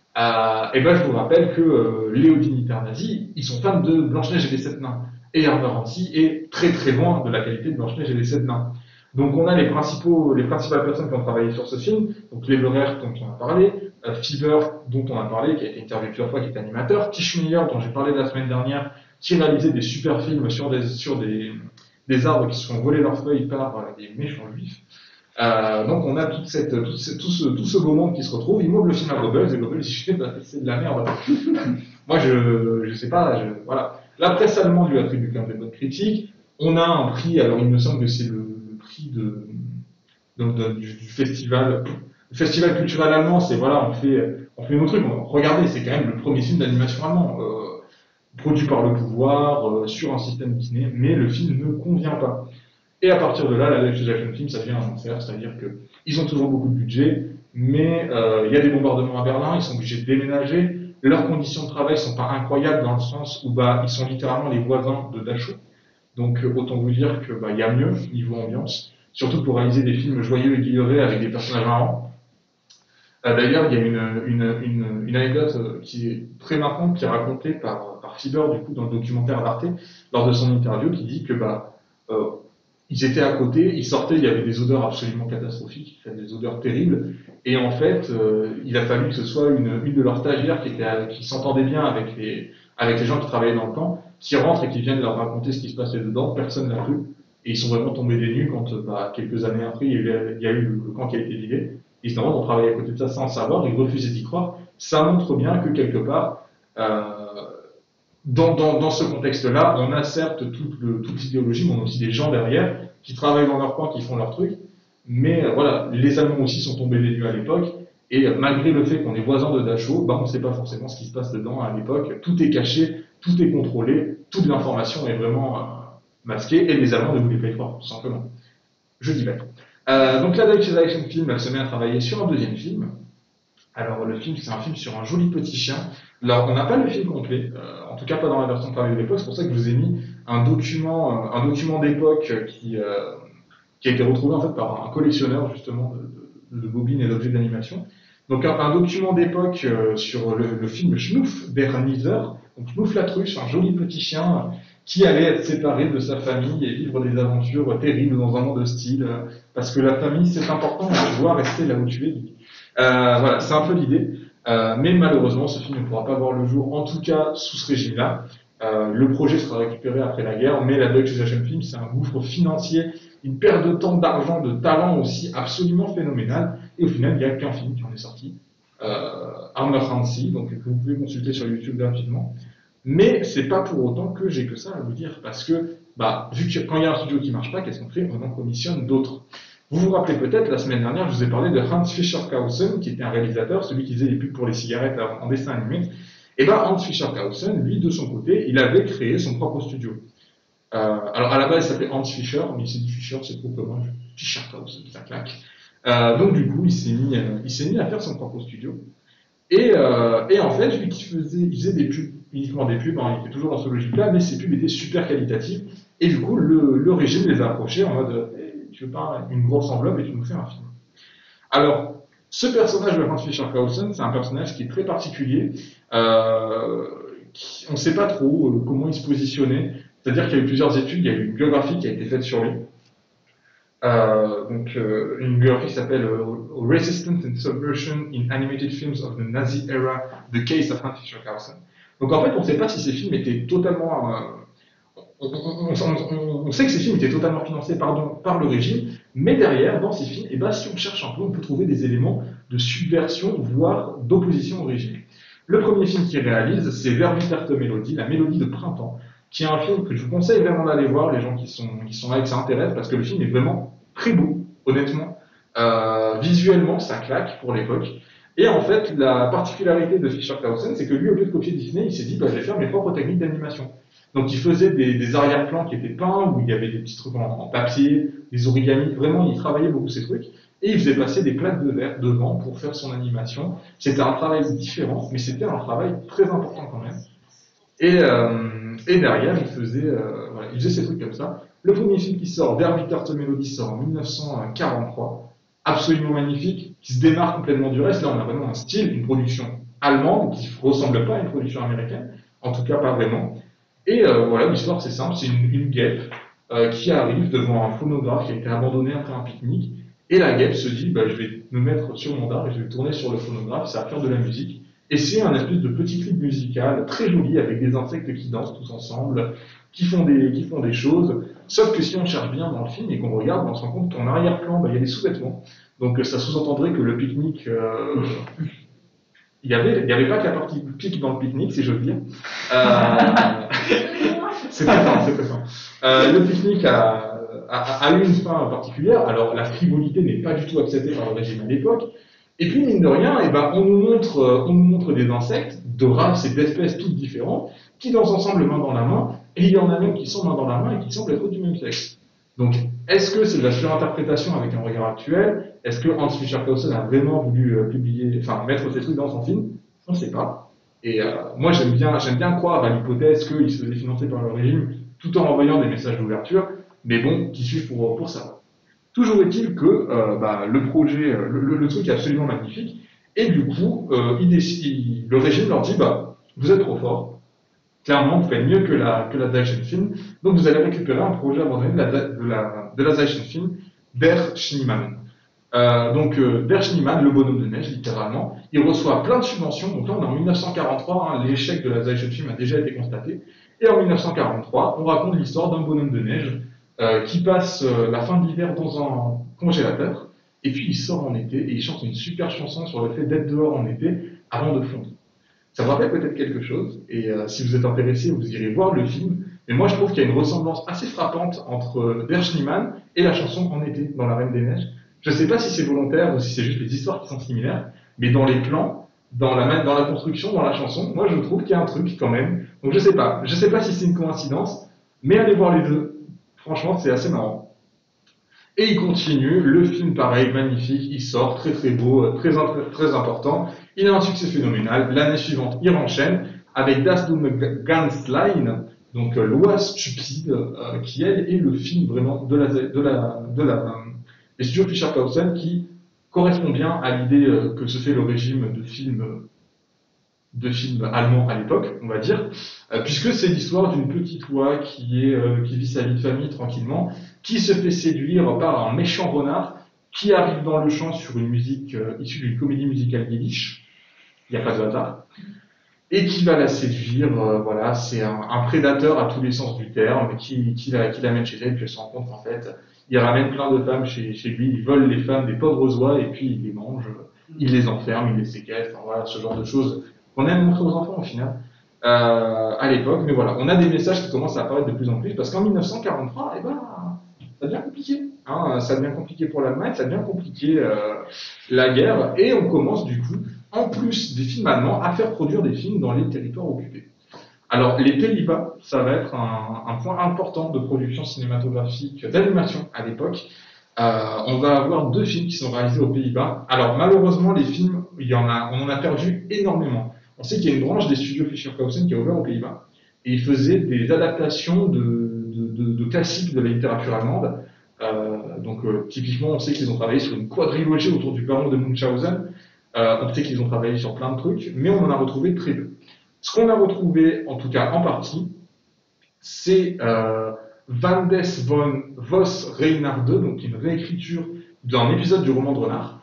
Et ben je vous rappelle que Léodine Internazi, ils sont fans de Blanche-Neige et les 7 nains. Et Herbert Hansi est très très loin de la qualité de Blanche-Neige et les 7 nains. Donc on a les principales personnes qui ont travaillé sur ce film, donc Leverert dont on a parlé, Fieber dont on a parlé, qui a été interviewé plusieurs fois, qui est animateur, Tish Meyer dont j'ai parlé la semaine dernière, qui réalisait des super films sur des arbres qui se font voler leurs feuilles par des méchants juifs. Donc on a tout ce beau monde qui se retrouve, il montre le film à Goebbels, et Goebbels dit c'est de la merde. Moi je sais pas, voilà. La presse allemande lui attribue quand même des bonnes critiques. On a un prix, alors il me semble que c'est le prix du festival. Le festival culturel allemand, c'est voilà, on fait nos trucs. Regardez, c'est quand même le premier film d'animation allemand, produit par le pouvoir, sur un système Disney, mais le film ne convient pas. Et à partir de là, la Deutsche Action Film, ça devient un enfer, c'est-à-dire qu'ils ont toujours beaucoup de budget, mais il y a des bombardements à Berlin, ils sont obligés de déménager. Leurs conditions de travail sont pas incroyables dans le sens où ils sont littéralement les voisins de Dachau. Donc autant vous dire que y a mieux niveau ambiance, surtout pour réaliser des films joyeux et guillerés avec des personnages marrants. D'ailleurs, il y a une anecdote qui est très marquante, qui est racontée par Fieber du coup dans le documentaire d'Arte lors de son interview, qui dit que ils étaient à côté, ils sortaient, il y avait des odeurs absolument catastrophiques, des odeurs terribles, et en fait, il a fallu que ce soit une de leurs stagiaires qui s'entendait bien avec les gens qui travaillaient dans le camp, qui rentrent et qui viennent leur raconter ce qui se passait dedans, personne n'a cru, et ils sont vraiment tombés des nues quand, quelques années après, il y a eu le camp qui a été vidé. Ils ont travaillé à côté de ça sans le savoir, ils refusaient d'y croire. Ça montre bien que quelque part, dans ce contexte-là, on a certes toute l'idéologie, mais on a aussi des gens derrière qui travaillent dans leur coin, qui font leur truc. Mais voilà, les Allemands aussi sont tombés des nues à l'époque. Et malgré le fait qu'on est voisins de Dachau, on ne sait pas forcément ce qui se passe dedans à l'époque. Tout est caché, tout est contrôlé, toute l'information est vraiment masquée, et les Allemands ne voulaient pas y croire, tout simplement. Je dis bête. Donc la Deutsche Action Film, elle se met à travailler sur un deuxième film. Alors le film, c'est un film sur un joli petit chien. Alors on n'a pas le film complet, en tout cas pas dans la version travaillée de l'époque, c'est pour ça que je vous ai mis un document d'époque qui a été retrouvé en fait par un collectionneur justement de bobines et d'objets d'animation. Donc un document d'époque sur le film Schnuff der Nieser, donc Schnuff l'autruche, un joli petit chien qui allait être séparé de sa famille et vivre des aventures terribles dans un monde hostile, parce que la famille c'est important, tu dois rester là où tu es. Voilà, c'est un peu l'idée, mais malheureusement ce film ne pourra pas voir le jour, en tout cas sous ce régime-là. Le projet sera récupéré après la guerre, mais la Deutsche Action Film c'est un gouffre financier, une perte de temps, d'argent, de talent aussi absolument phénoménale, et au final il n'y a qu'un film qui en est sorti, Armer Hansi, donc que vous pouvez consulter sur YouTube gratuitement. Mais c'est pas pour autant que j'ai que ça à vous dire, parce que, vu que quand il y a un studio qui marche pas, qu'est-ce qu'on fait? On en commissionne d'autres. Vous vous rappelez peut-être, la semaine dernière, je vous ai parlé de Hans Fischer-Kausen, qui était un réalisateur, celui qui faisait les pubs pour les cigarettes en dessin animé. Et Hans Fischer-Kausen, lui, de son côté, il avait créé son propre studio. Alors, à la base, il s'appelait Hans Fischer, mais il s'est dit Fischer, c'est trop commun, Fischer-Kausen, ça claque. Donc, du coup, il s'est mis à faire son propre studio. Et en fait, lui il faisait des pubs, uniquement des pubs, il était toujours dans ce logique-là, mais ces pubs étaient super qualitatives. Et du coup, le régime les a approchés en mode tu veux pas une grosse enveloppe et tu nous fais un film. Alors, ce personnage de Hans Fischer-Kausen, c'est un personnage qui est très particulier. On ne sait pas trop comment il se positionnait. C'est-à-dire qu'il y a eu plusieurs études, il y a eu une biographie qui a été faite sur lui. Une biographie qui s'appelle Resistance and Subversion in Animated Films of the Nazi Era, The Case of Hans Fischer-Kausen. Donc en fait, on ne sait pas si ces films étaient totalement... on sait que ces films étaient totalement financés par le régime, mais derrière, dans ces films, si on cherche un peu, on peut trouver des éléments de subversion, voire d'opposition au régime. Le premier film qu'il réalise, c'est Verwinterte Melodie, la mélodie de printemps, qui est un film que je vous conseille vraiment d'aller voir, les gens qui sont là et que ça intéresse, parce que le film est vraiment très beau, honnêtement. Visuellement, ça claque pour l'époque. Et en fait, la particularité de Fischer-Kausen, c'est que lui, au lieu de copier Disney, il s'est dit, je vais faire mes propres techniques d'animation. Donc il faisait des arrière-plans qui étaient peints, où il y avait des petits trucs en papier, des origamis, vraiment il travaillait beaucoup ces trucs, et il faisait passer des plaques de verre devant pour faire son animation. C'était un travail différent, mais c'était un travail très important quand même. Et derrière, il faisait ces trucs comme ça. Le premier film qui sort, Verwinterte Melodie, sort en 1943, absolument magnifique, qui se démarque complètement du reste. Là on a vraiment un style, une production allemande qui ne ressemble pas à une production américaine, en tout cas pas vraiment. Et voilà, l'histoire c'est simple, c'est une guêpe qui arrive devant un phonographe qui a été abandonné après un pique-nique, et la guêpe se dit, je vais me mettre sur mon dard et je vais tourner sur le phonographe, ça va faire de la musique. Et c'est un espèce de petit clip musical très joli avec des insectes qui dansent tous ensemble, qui font des choses. Sauf que si on cherche bien dans le film et qu'on regarde, on se rend compte qu'en arrière-plan, il y a des sous-vêtements. Donc ça sous-entendrait que le pique-nique, il n'y avait pas que la partie pique dans le pique-nique, si j'ose dire. C'est très fin, c'est très fin. Le pique-nique a eu une fin particulière. Alors la frivolité n'est pas du tout acceptée par le régime à l'époque. Et puis mine de rien, on nous montre des insectes de races et d'espèces toutes différentes qui dansent ensemble main dans la main. Et il y en a même qui sont main dans la main et qui semblent être du même sexe. Donc, est-ce que c'est de la surinterprétation avec un regard actuel? Est-ce que Hans Fischer-Clausen a vraiment voulu mettre ces trucs dans son film? On ne sait pas. Et moi, j'aime bien croire à l'hypothèse qu'il se faisait financer par le régime tout en envoyant des messages d'ouverture. Mais bon, qui suis pour savoir. Toujours est-il que le projet, le truc est absolument magnifique. Et du coup, le régime leur dit, vous êtes trop fort. Clairement, vous faites mieux que la Zeichenfilm. Donc, vous allez récupérer un projet abandonné de la Zeichenfilm, Der Schneemann. Der Schneemann, le bonhomme de neige, littéralement, il reçoit plein de subventions. Donc là, on est en 1943, l'échec de la Zeichenfilm a déjà été constaté. Et en 1943, on raconte l'histoire d'un bonhomme de neige qui passe la fin de l'hiver dans un congélateur. Et puis, il sort en été et il chante une super chanson sur le fait d'être dehors en été avant de fondre. Ça vous rappelle peut-être quelque chose, et si vous êtes intéressé, vous irez voir le film. Mais moi, je trouve qu'il y a une ressemblance assez frappante entre Der Schneemann et la chanson En été, dans La Reine des Neiges. Je ne sais pas si c'est volontaire ou si c'est juste les histoires qui sont similaires, mais dans les plans, dans la construction, dans la chanson, moi, je trouve qu'il y a un truc quand même. Donc, je sais pas si c'est une coïncidence, mais allez voir les deux. Franchement, c'est assez marrant. Et il continue, le film pareil, magnifique, il sort, très très beau, très important. Il a un succès phénoménal. L'année suivante, il enchaîne avec Das dumme Gänselein, donc L'Oie stupide, qui elle est le film vraiment des studios Fischer-Clausen qui correspond bien à l'idée que se fait le régime de films allemands à l'époque, on va dire, puisque c'est l'histoire d'une petite oie qui vit sa vie de famille tranquillement, qui se fait séduire par un méchant renard qui arrive dans le champ sur une musique issue d'une comédie musicale yiddish, il n'y a pas de hasard, et qui va la séduire, c'est un prédateur à tous les sens du terme, qui l'amène chez elle, puis elle se rend compte qu'en fait, il ramène plein de femmes chez lui, il vole les femmes des pauvres oies, et puis il les mange, il les enferme, il les séquestre, ce genre de choses qu'on aime montrer aux enfants au final, à l'époque, mais voilà, on a des messages qui commencent à apparaître de plus en plus, parce qu'en 1943, ça devient compliqué. Ça devient compliqué pour l'Allemagne, ça devient compliqué la guerre, et on commence du coup, en plus des films allemands, à faire produire des films dans les territoires occupés. Alors, les Pays-Bas, ça va être un point important de production cinématographique, d'animation à l'époque. On va avoir 2 films qui sont réalisés aux Pays-Bas. Alors, malheureusement, les films, on en a perdu énormément. On sait qu'il y a une branche des studios Fischer-Clausen qui a ouvert aux Pays-Bas, et ils faisaient des adaptations de classiques de la littérature allemande. Typiquement, on sait qu'ils ont travaillé sur une quadrilogie autour du baron de Munchausen. On sait qu'ils ont travaillé sur plein de trucs, mais on en a retrouvé très peu. Ce qu'on a retrouvé, en tout cas en partie, c'est Vandes von Voss Reinhard II, donc une réécriture d'un épisode du roman de Renard.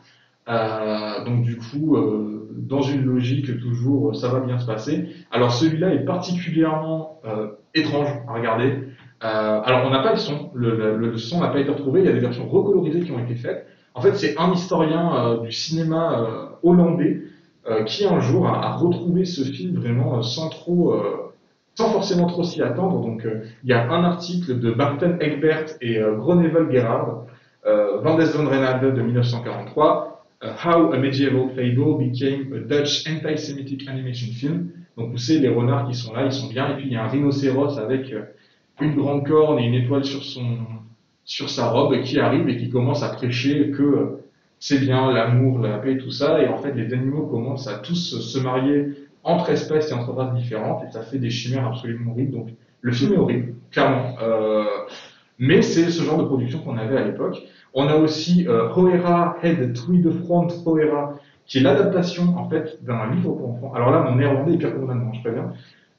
Dans une logique toujours, ça va bien se passer. Alors celui-là est particulièrement étrange à regarder. Alors on n'a pas le son, le son n'a pas été retrouvé, il y a des versions recolorisées qui ont été faites. En fait, c'est un historien du cinéma hollandais qui un jour a retrouvé ce film vraiment sans forcément trop s'y attendre. Donc il y a un article de Barton Egbert et Gronevel Gerhard, Vandes von Reinhard de 1943, How a Medieval Fable Became a Dutch Anti-Semitic Animation Film. Donc vous savez, les renards qui sont là, ils sont bien, et puis il y a un rhinocéros avec une grande corne et une étoile sur sa robe qui arrive et qui commence à prêcher que c'est bien l'amour, la paix, tout ça, et en fait les animaux commencent à tous se marier entre espèces et entre races différentes, et ça fait des chimères absolument horribles. Donc le film est horrible, clairement, mais c'est ce genre de production qu'on avait à l'époque. On a aussi Hoera Head Tweede Front Hoera, qui est l'adaptation en fait d'un livre pour enfants. Alors là, mon néerlandais est pire que mon allemand, je préviens.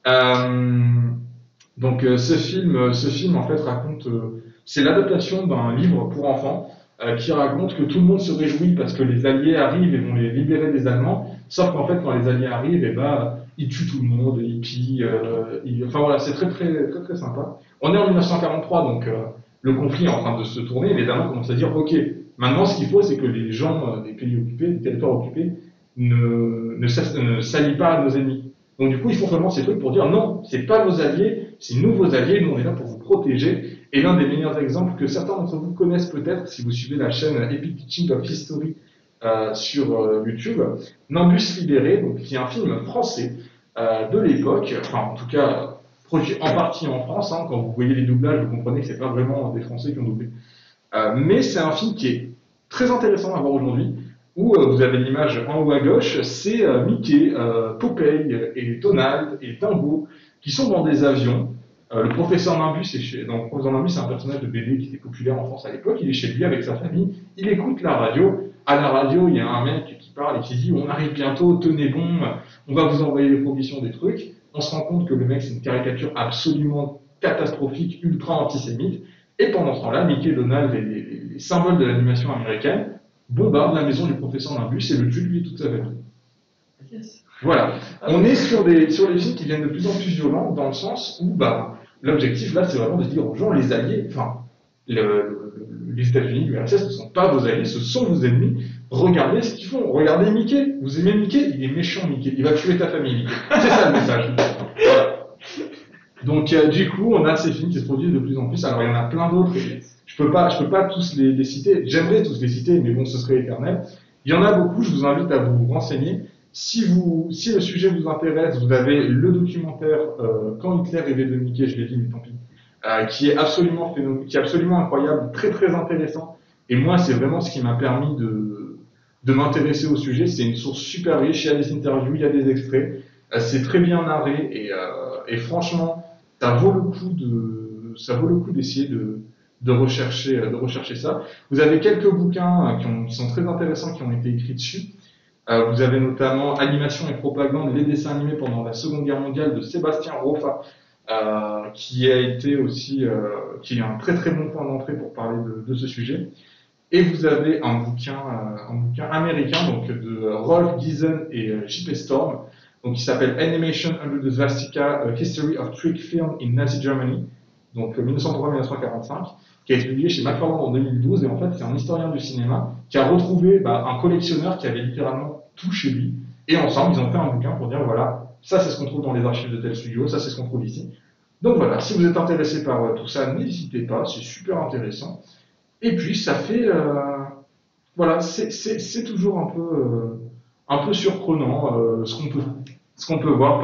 Donc ce film en fait raconte, c'est l'adaptation d'un livre pour enfants qui raconte que tout le monde se réjouit parce que les Alliés arrivent et vont les libérer des Allemands. Sauf qu'en fait, quand les Alliés arrivent, et ils tuent tout le monde, ils pillent. Enfin voilà, c'est très très sympa. On est en 1943, donc le conflit est en train de se tourner. Les Allemands commencent à dire, ok, maintenant ce qu'il faut, c'est que les gens des pays occupés, des territoires occupés, ne s'allient pas à nos ennemis. Donc du coup, ils font vraiment ces trucs pour dire non, c'est pas vos alliés, c'est nous vos alliés, nous on est là pour vous protéger. Et l'un des meilleurs exemples que certains d'entre vous connaissent peut-être, si vous suivez la chaîne Epic Teaching of History sur YouTube, Nimbus Libéré, donc, qui est un film français de l'époque, enfin en tout cas produit en partie en France, hein, quand vous voyez les doublages, vous comprenez que c'est pas vraiment des Français qui ont doublé. Mais c'est un film qui est très intéressant à voir aujourd'hui, où vous avez l'image en haut à gauche, c'est Mickey, Popeye et Donald et Dingo qui sont dans des avions. Le professeur Nimbus, c'est un personnage de BD qui était populaire en France à l'époque, il est chez lui avec sa famille, il écoute la radio. À la radio, il y a un mec qui parle et qui dit « On arrive bientôt, tenez bon, on va vous envoyer des provisions, des trucs ». On se rend compte que le mec, c'est une caricature absolument catastrophique, ultra antisémite. Et pendant ce temps-là, Mickey, Donald et les symboles de l'animation américaine bombardent la maison du professeur Nimbus et le tuent lui et toute sa famille. Yes. Voilà. On est sur des films qui viennent de plus en plus violents dans le sens où l'objectif là, c'est vraiment de dire aux gens, les alliés, enfin, les États-Unis, l'URSS ne sont pas vos alliés, ce sont vos ennemis. Regardez ce qu'ils font. Regardez Mickey. Vous aimez Mickey? Il est méchant, Mickey. Il va tuer ta famille, Mickey. C'est ça le message. Voilà. Donc, du coup, on a ces films qui se produisent de plus en plus. Alors, il y en a plein d'autres. Je peux pas tous les citer. J'aimerais tous les citer, mais bon, ce serait éternel. Il y en a beaucoup. Je vous invite à vous renseigner. Si le sujet vous intéresse, vous avez le documentaire Quand Hitler rêvait de Mickey, je l'ai dit, mais tant pis, qui est absolument incroyable, très très intéressant. Et moi, c'est vraiment ce qui m'a permis de m'intéresser au sujet. C'est une source super riche. Il y a des interviews, il y a des extraits. C'est très bien narré et franchement, ça vaut le coup d'essayer de rechercher ça. Vous avez quelques bouquins qui sont très intéressants qui ont été écrits dessus. Vous avez notamment Animation et propagande, les dessins animés pendant la Seconde Guerre mondiale de Sébastien Roffa, qui a été aussi, qui est un très très bon point d'entrée pour parler de ce sujet. Et vous avez un bouquin américain donc de Rolf Giesen et J.P. Storm, donc qui s'appelle Animation Under the Swastika, History of Trick Film in Nazi Germany, donc 1903-1945, qui a été publié chez McFarland en 2012. Et en fait, c'est un historien du cinéma qui a retrouvé un collectionneur qui avait littéralement tout chez lui. Et ensemble, ils ont fait un bouquin pour dire voilà, ça c'est ce qu'on trouve dans les archives de tel studio, ça c'est ce qu'on trouve ici. Donc voilà, si vous êtes intéressé par tout ça, n'hésitez pas, c'est super intéressant. Et puis ça fait, voilà, c'est toujours un peu surprenant ce qu'on peut voir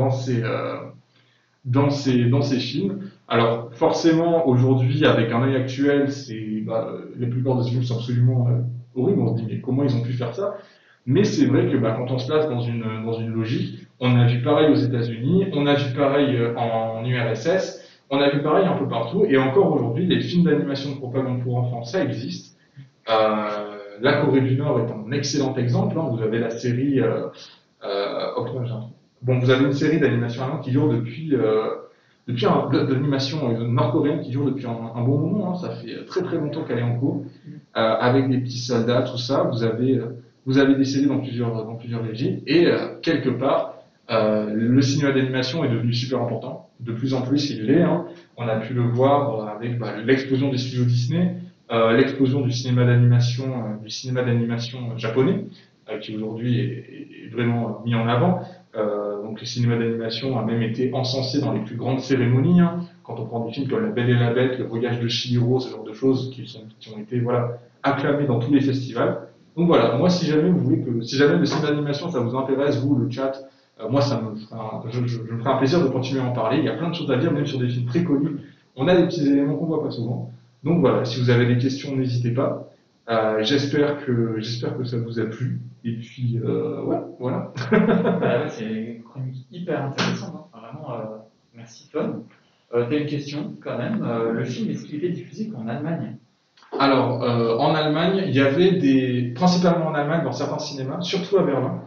dans ces films. Alors forcément aujourd'hui avec un œil actuel, la plupart des films sont absolument horribles. On se dit mais comment ils ont pu faire ça? Mais c'est vrai que quand on se place dans une logique, on a vu pareil aux États-Unis, on a vu pareil en URSS, on a vu pareil un peu partout. Et encore aujourd'hui, les films d'animation de propagande pour enfants, ça existe. La Corée du Nord est un excellent exemple. Hein. Vous avez la série vous avez une série d'animation allemande qui dure d'animation nord-coréenne qui dure depuis un bon moment. Hein. Ça fait très très longtemps qu'elle est en cours, avec des petits soldats, tout ça. Vous avez des séries dans plusieurs régies. Et quelque part, le cinéma d'animation est devenu super important. De plus en plus, il l'est. Hein. On a pu le voir avec l'explosion des studios Disney, l'explosion du cinéma d'animation japonais, qui aujourd'hui est vraiment mis en avant. Donc le cinéma d'animation a même été encensé dans les plus grandes cérémonies. Hein. Quand on prend des films comme La Belle et la Bête, Le Voyage de Chihiro, ce genre de choses qui ont été acclamés dans tous les festivals. Donc voilà, moi si jamais le cinéma d'animation ça vous intéresse, vous le chat, moi je me ferai un plaisir de continuer à en parler. Il y a plein de choses à dire, même sur des films très connus. On a des petits éléments qu'on voit pas souvent. Donc voilà, si vous avez des questions, n'hésitez pas. J'espère que ça vous a plu. Et puis voilà. C'est une chronique hyper intéressante, hein. Vraiment. Merci Tom. T'as une question quand même. Le film est-ce qu'il était diffusé qu'en Allemagne? Alors, en Allemagne, il y avait principalement en Allemagne, dans certains cinémas, surtout à Berlin,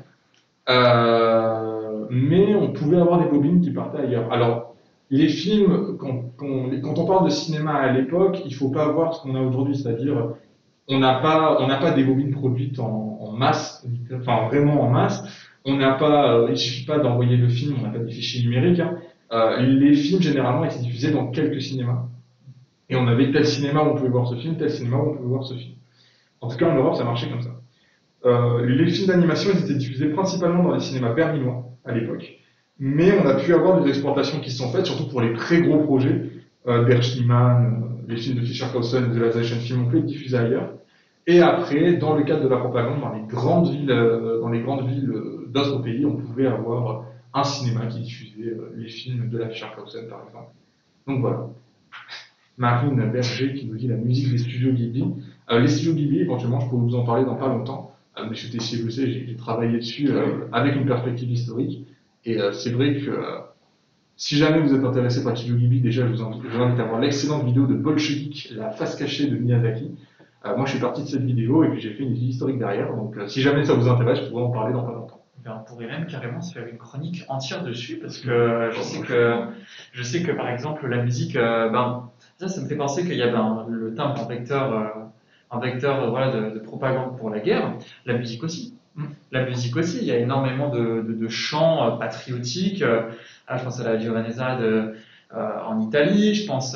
mais on pouvait avoir des bobines qui partaient ailleurs. Alors, les films, quand on parle de cinéma à l'époque, il ne faut pas voir ce qu'on a aujourd'hui, c'est-à-dire on n'a pas des bobines produites en masse, enfin vraiment en masse. On n'a pas, il suffit pas d'envoyer le film, on n'a pas des fichiers numériques. Hein. Les films généralement étaient diffusés dans quelques cinémas. Et on avait tel cinéma où on pouvait voir ce film, tel cinéma où on pouvait voir ce film. En tout cas, en Europe, ça marchait comme ça. Les films d'animation, ils étaient diffusés principalement dans les cinémas berlinois à l'époque. Mais on a pu avoir des exportations qui se sont faites, surtout pour les très gros projets. Der Schneemann, les films de Fischer-Kausen, de la Zeichen Film, on peut être diffusés ailleurs. Et après, dans le cadre de la propagande, dans les grandes villes d'autres pays, on pouvait avoir un cinéma qui diffusait les films de la Fischer-Kausen, par exemple. Donc voilà. Marine Berger qui nous dit la musique des studios Ghibli. Les studios Ghibli, éventuellement, je peux vous en parler dans pas longtemps. Mais j'étais chez vous, j'ai travaillé dessus avec une perspective historique. Et c'est vrai que si jamais vous êtes intéressé par les studios Ghibli, déjà, je vous invite à voir l'excellente vidéo de Bolchevique, la face cachée de Miyazaki. Moi, je suis parti de cette vidéo et puis j'ai fait une vie historique derrière. Donc, si jamais ça vous intéresse, je pourrais en parler dans pas longtemps. Ben, on pourrait même carrément se faire une chronique entière dessus parce que je sais que par exemple la musique, ça me fait penser qu'il y a le timbre en vecteur voilà, de propagande pour la guerre. La musique aussi. La musique aussi. Il y a énormément de chants patriotiques. Je pense à la Giovanezza en Italie. Je pense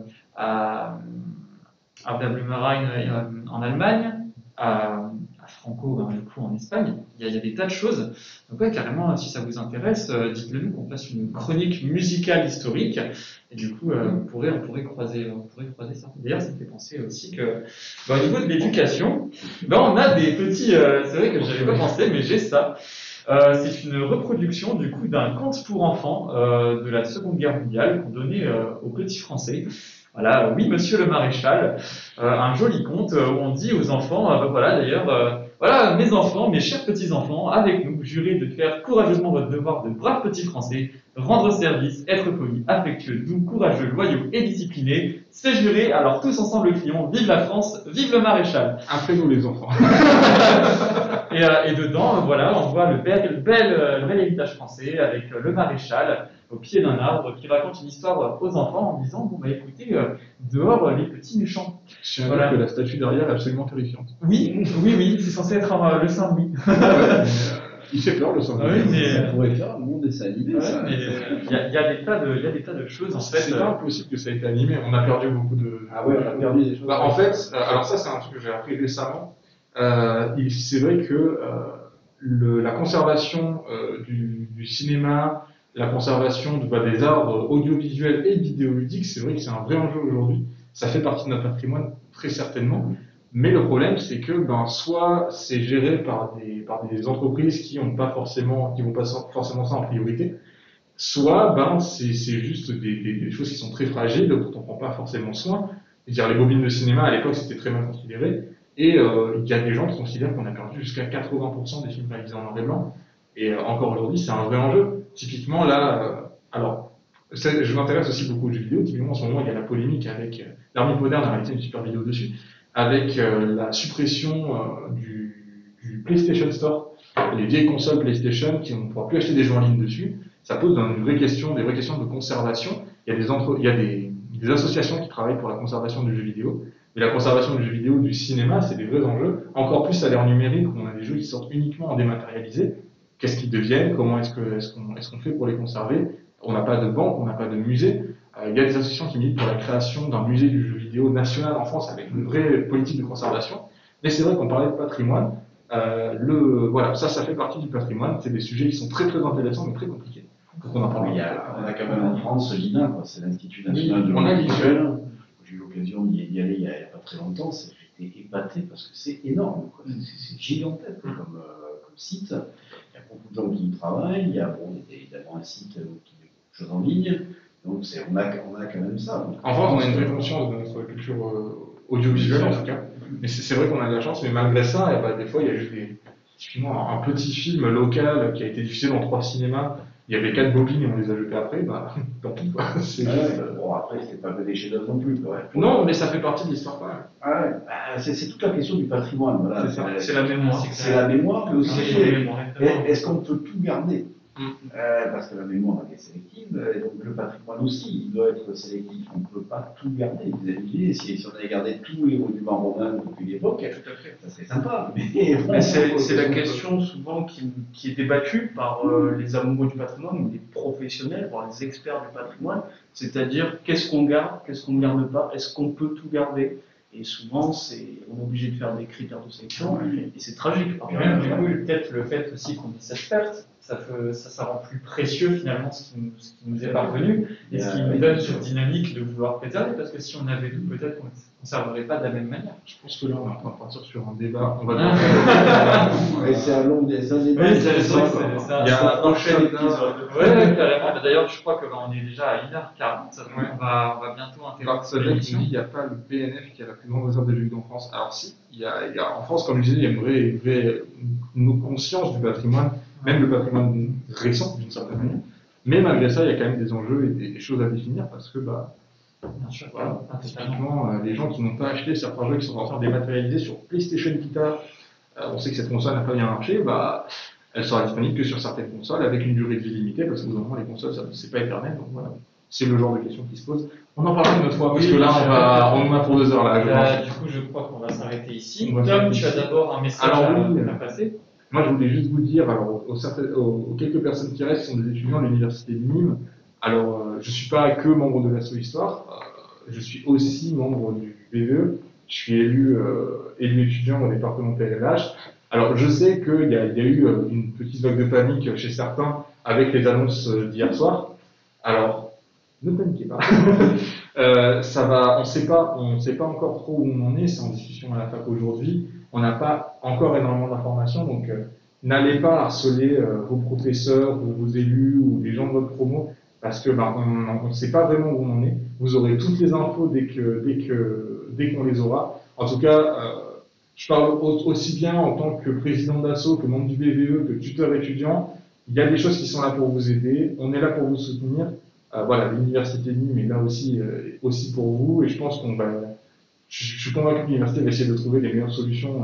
à Der Blumenrein en Allemagne. À Franco, du coup, en Espagne, il y a des tas de choses. Donc, ouais, carrément, si ça vous intéresse, dites-le nous qu'on fasse une chronique musicale historique. Et du coup, on pourrait croiser ça. D'ailleurs, ça me fait penser aussi que, au niveau de l'éducation, on a des petits, c'est vrai que j'avais pas pensé, mais j'ai ça. C'est une reproduction, du coup, d'un conte pour enfants, de la Seconde Guerre mondiale, qu'on donnait aux petits Français. Voilà, oui, monsieur le maréchal, un joli conte où on dit aux enfants, voilà d'ailleurs, voilà mes enfants, mes chers petits-enfants, avec nous, jurez de faire courageusement votre devoir de braves petits Français, rendre service, être poli, affectueux, doux, courageux, loyaux et disciplinés, c'est juré, alors tous ensemble crions, vive la France, vive le maréchal. Après nous les enfants. Et dedans, voilà, on voit le bel héritage français avec le maréchal au pied d'un arbre qui raconte une histoire aux enfants en disant bon écoutez, dehors les petits méchants. Je tiens à dire que la statue derrière est absolument terrifiante. Oui, c'est censé être le Saint-Louis. Il fait peur le Saint-Louis. Oui, mais ça pourrait faire un bon dessin animé. Il y a des tas de choses en fait. C'est pas impossible que ça ait été animé. On a perdu beaucoup de. Ah ouais, on a perdu des choses. En fait, alors ça c'est un truc que j'ai appris récemment. C'est vrai que la conservation du cinéma, la conservation des arts audiovisuels et vidéoludiques, c'est vrai que c'est un vrai enjeu aujourd'hui. Ça fait partie de notre patrimoine, très certainement. Mais le problème, c'est que soit c'est géré par des entreprises qui vont pas forcément ça en priorité, soit c'est juste des choses qui sont très fragiles, dont on prend pas forcément soin. C'est-à-dire les bobines de cinéma à l'époque c'était très mal considéré. Et il y a des gens qui considèrent qu'on a perdu jusqu'à 80% des films réalisés en noir et blanc. Et encore aujourd'hui, c'est un vrai enjeu. Typiquement, là, je m'intéresse aussi beaucoup aux jeux vidéo. Typiquement, en ce moment, il y a la polémique avec l'Armée moderne a réalisé une super vidéo dessus, avec la suppression du PlayStation Store, les vieilles consoles PlayStation qui on ne pourra plus acheter des jeux en ligne dessus. Ça pose des vraies questions de conservation. Il y a des associations qui travaillent pour la conservation du jeu vidéo. Mais la conservation du jeu vidéo, du cinéma, c'est des vrais enjeux. Encore plus à l'ère numérique, où on a des jeux qui sortent uniquement en dématérialisé. Qu'est-ce qu'ils deviennent? Comment est-ce qu'on fait pour les conserver? On n'a pas de banque, on n'a pas de musée. Il y a des associations qui militent pour la création d'un musée du jeu vidéo national en France avec une vraie politique de conservation. Mais c'est vrai qu'on parlait de patrimoine. Ça fait partie du patrimoine. C'est des sujets qui sont très très intéressants mais très compliqués. Donc on en parle. On a quand même en France l'INA, c'est l'Institut national de l'audiovisuel. J'ai eu l'occasion d'y aller il n'y a pas très longtemps, j'étais épaté parce que c'est énorme, c'est gigantesque comme site. Il y a beaucoup de gens qui y travaillent, il y a évidemment un site qui met beaucoup de choses en ligne, donc on a quand même ça. Donc, en France, on a une vraie conscience de notre culture audiovisuelle en tout cas, mais c'est vrai qu'on a de la chance, mais malgré ça, des fois il y a juste typiquement un petit film local qui a été diffusé dans 3 cinémas il y avait 4 bobines et on les a jetées après, bah, tant pis, quoi. Bon, après, c'est pas que des chefs-d'œuvre non plus, quand même. Non, mais ça fait partie de l'histoire, quand même. C'est toute la question du patrimoine, voilà. C'est ça. C'est la mémoire. C'est la mémoire, mais aussi, Ouais. est-ce qu'on peut tout garder? Parce que la mémoire elle est sélective, et donc le patrimoine aussi, il doit être sélectif. On ne peut pas tout garder. Vous imaginez, si on avait gardé tous les monuments romains depuis l'époque, Tout à fait. ça serait sympa. Mais c'est la question souvent qui est débattue par les amoureux du patrimoine ou les professionnels, voire les experts du patrimoine, c'est-à-dire qu'est-ce qu'on garde, qu'est-ce qu'on ne garde pas, est-ce qu'on peut tout garder? Et souvent, on est obligé de faire des critères de sélection, et c'est tragique. Et même, du coup, peut-être le fait aussi qu'on ait cette perte, ça rend plus précieux finalement ce qui nous est parvenu et ce qui nous donne cette dynamique de vouloir préserver, parce que si on avait tout, peut-être qu'on ne conserverait pas de la même manière. Je pense que là, on est en train de partir sur un débat. On va Et c'est un long des années. Oui, c'est ça. Il y a un prochain épisode. Ouais, carrément. D'ailleurs, je crois qu'on est déjà à 1h40. On va bientôt interrompre Ça veut dire qu'il n'y a pas le PNF qui a la plus grande réserve de jeux en France. Alors si, il y a en France, comme je disais, il y a une vraie conscience du patrimoine, même le patrimoine récent d'une certaine manière. Mais malgré ça, il y a quand même des enjeux et des choses à définir parce que, Bien sûr, voilà, typiquement, les gens qui n'ont pas acheté certains jeux qui sont en train de dématérialiser sur PlayStation Vita, on sait que cette console n'a pas bien marché, elle sera disponible que sur certaines consoles avec une durée de vie limitée parce que au bout d'un moment, les consoles, c'est pas éternel. Donc voilà, c'est le genre de question qui se pose. On en parlera une autre fois parce que là, on en a pour 2 heures là. Je pense. Du coup, je crois qu'on va s'arrêter ici. On va Tom, tu s'arrêter as ici. d'abord un message à passer. Moi, je voulais juste vous dire, alors, aux quelques personnes qui restent, qui sont des étudiants à l'université de Nîmes. Alors, je suis pas que membre de l'asso Histoire, je suis aussi membre du BVE. Je suis élu étudiant au département PLH. Alors, je sais qu'il y a eu une petite vague de panique chez certains avec les annonces d'hier soir. Alors, ne paniquez pas. Ça va, on sait pas encore trop où on en est. C'est en discussion à la fac aujourd'hui. On n'a pas encore énormément d'informations, donc n'allez pas harceler vos professeurs ou vos élus ou les gens de votre promo parce que on ne sait pas vraiment où on en est. Vous aurez toutes les infos dès qu'on les aura. En tout cas, je parle aussi bien en tant que président d'asso, que membre du BVE, que tuteur étudiant. Il y a des choses qui sont là pour vous aider. On est là pour vous soutenir. Voilà, l'université de Nîmes est là aussi pour vous, et je pense je suis convaincu que l'université va essayer de trouver les meilleures solutions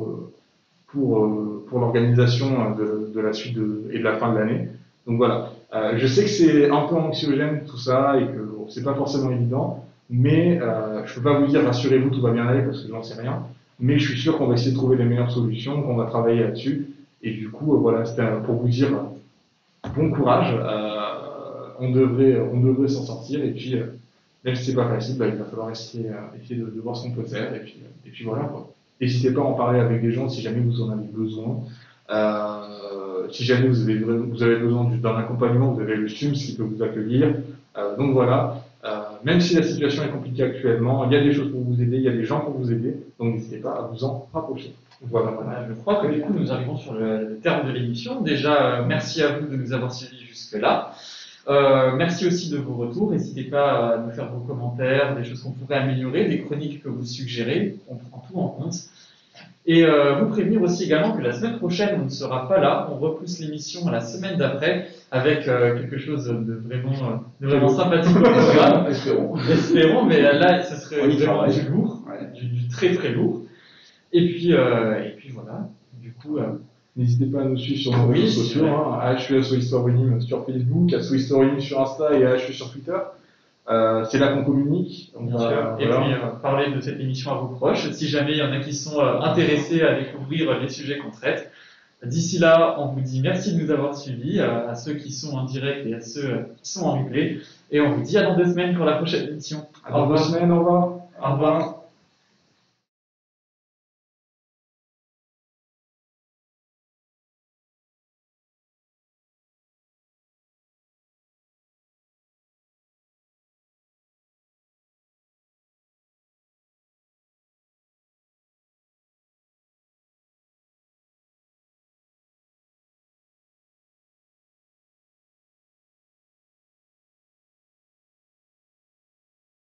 pour l'organisation de la suite et de la fin de l'année. Donc voilà, je sais que c'est un peu anxiogène tout ça et que c'est pas forcément évident, mais je peux pas vous dire rassurez-vous tout va bien aller parce que j'en sais rien, mais je suis sûr qu'on va essayer de trouver les meilleures solutions, qu'on va travailler là-dessus, et du coup voilà, c'était pour vous dire bon courage, on devrait s'en sortir, et puis même si c'est pas facile, il va falloir essayer de voir ce qu'on peut faire, et puis voilà quoi. N'hésitez pas à en parler avec des gens si jamais vous en avez besoin. Si jamais vous avez besoin d'un accompagnement, vous avez le STUMS qui peut vous accueillir. Donc voilà, même si la situation est compliquée actuellement, il y a des choses pour vous aider, il y a des gens pour vous aider, donc n'hésitez pas à vous en rapprocher. Voilà. Je crois que du coup nous arrivons sur le terme de l'émission. Déjà, merci à vous de nous avoir suivis jusque-là. Merci aussi de vos retours. N'hésitez pas à nous faire vos commentaires, des choses qu'on pourrait améliorer, des chroniques que vous suggérez. On prend tout en compte. Et vous prévenir aussi également que la semaine prochaine, on ne sera pas là. On repousse l'émission à la semaine d'après avec quelque chose de vraiment sympathique au programme. Espérons, mais là, ce serait vraiment du lourd, du très très lourd. Et puis voilà. Du coup, n'hésitez pas à nous suivre sur nos réseaux sociaux. AHU Asso Histoire Nîmes sur Facebook, Asso Histoire Nîmes sur Insta et AHU sur Twitter. C'est là qu'on communique. Et puis parler de cette émission à vos proches, si jamais il y en a qui sont intéressés à découvrir les sujets qu'on traite. D'ici là, on vous dit merci de nous avoir suivis, à ceux qui sont en direct et à ceux qui sont en replay. Et on vous dit à dans 2 semaines pour la prochaine émission. À dans 2 semaines, au revoir. Au revoir.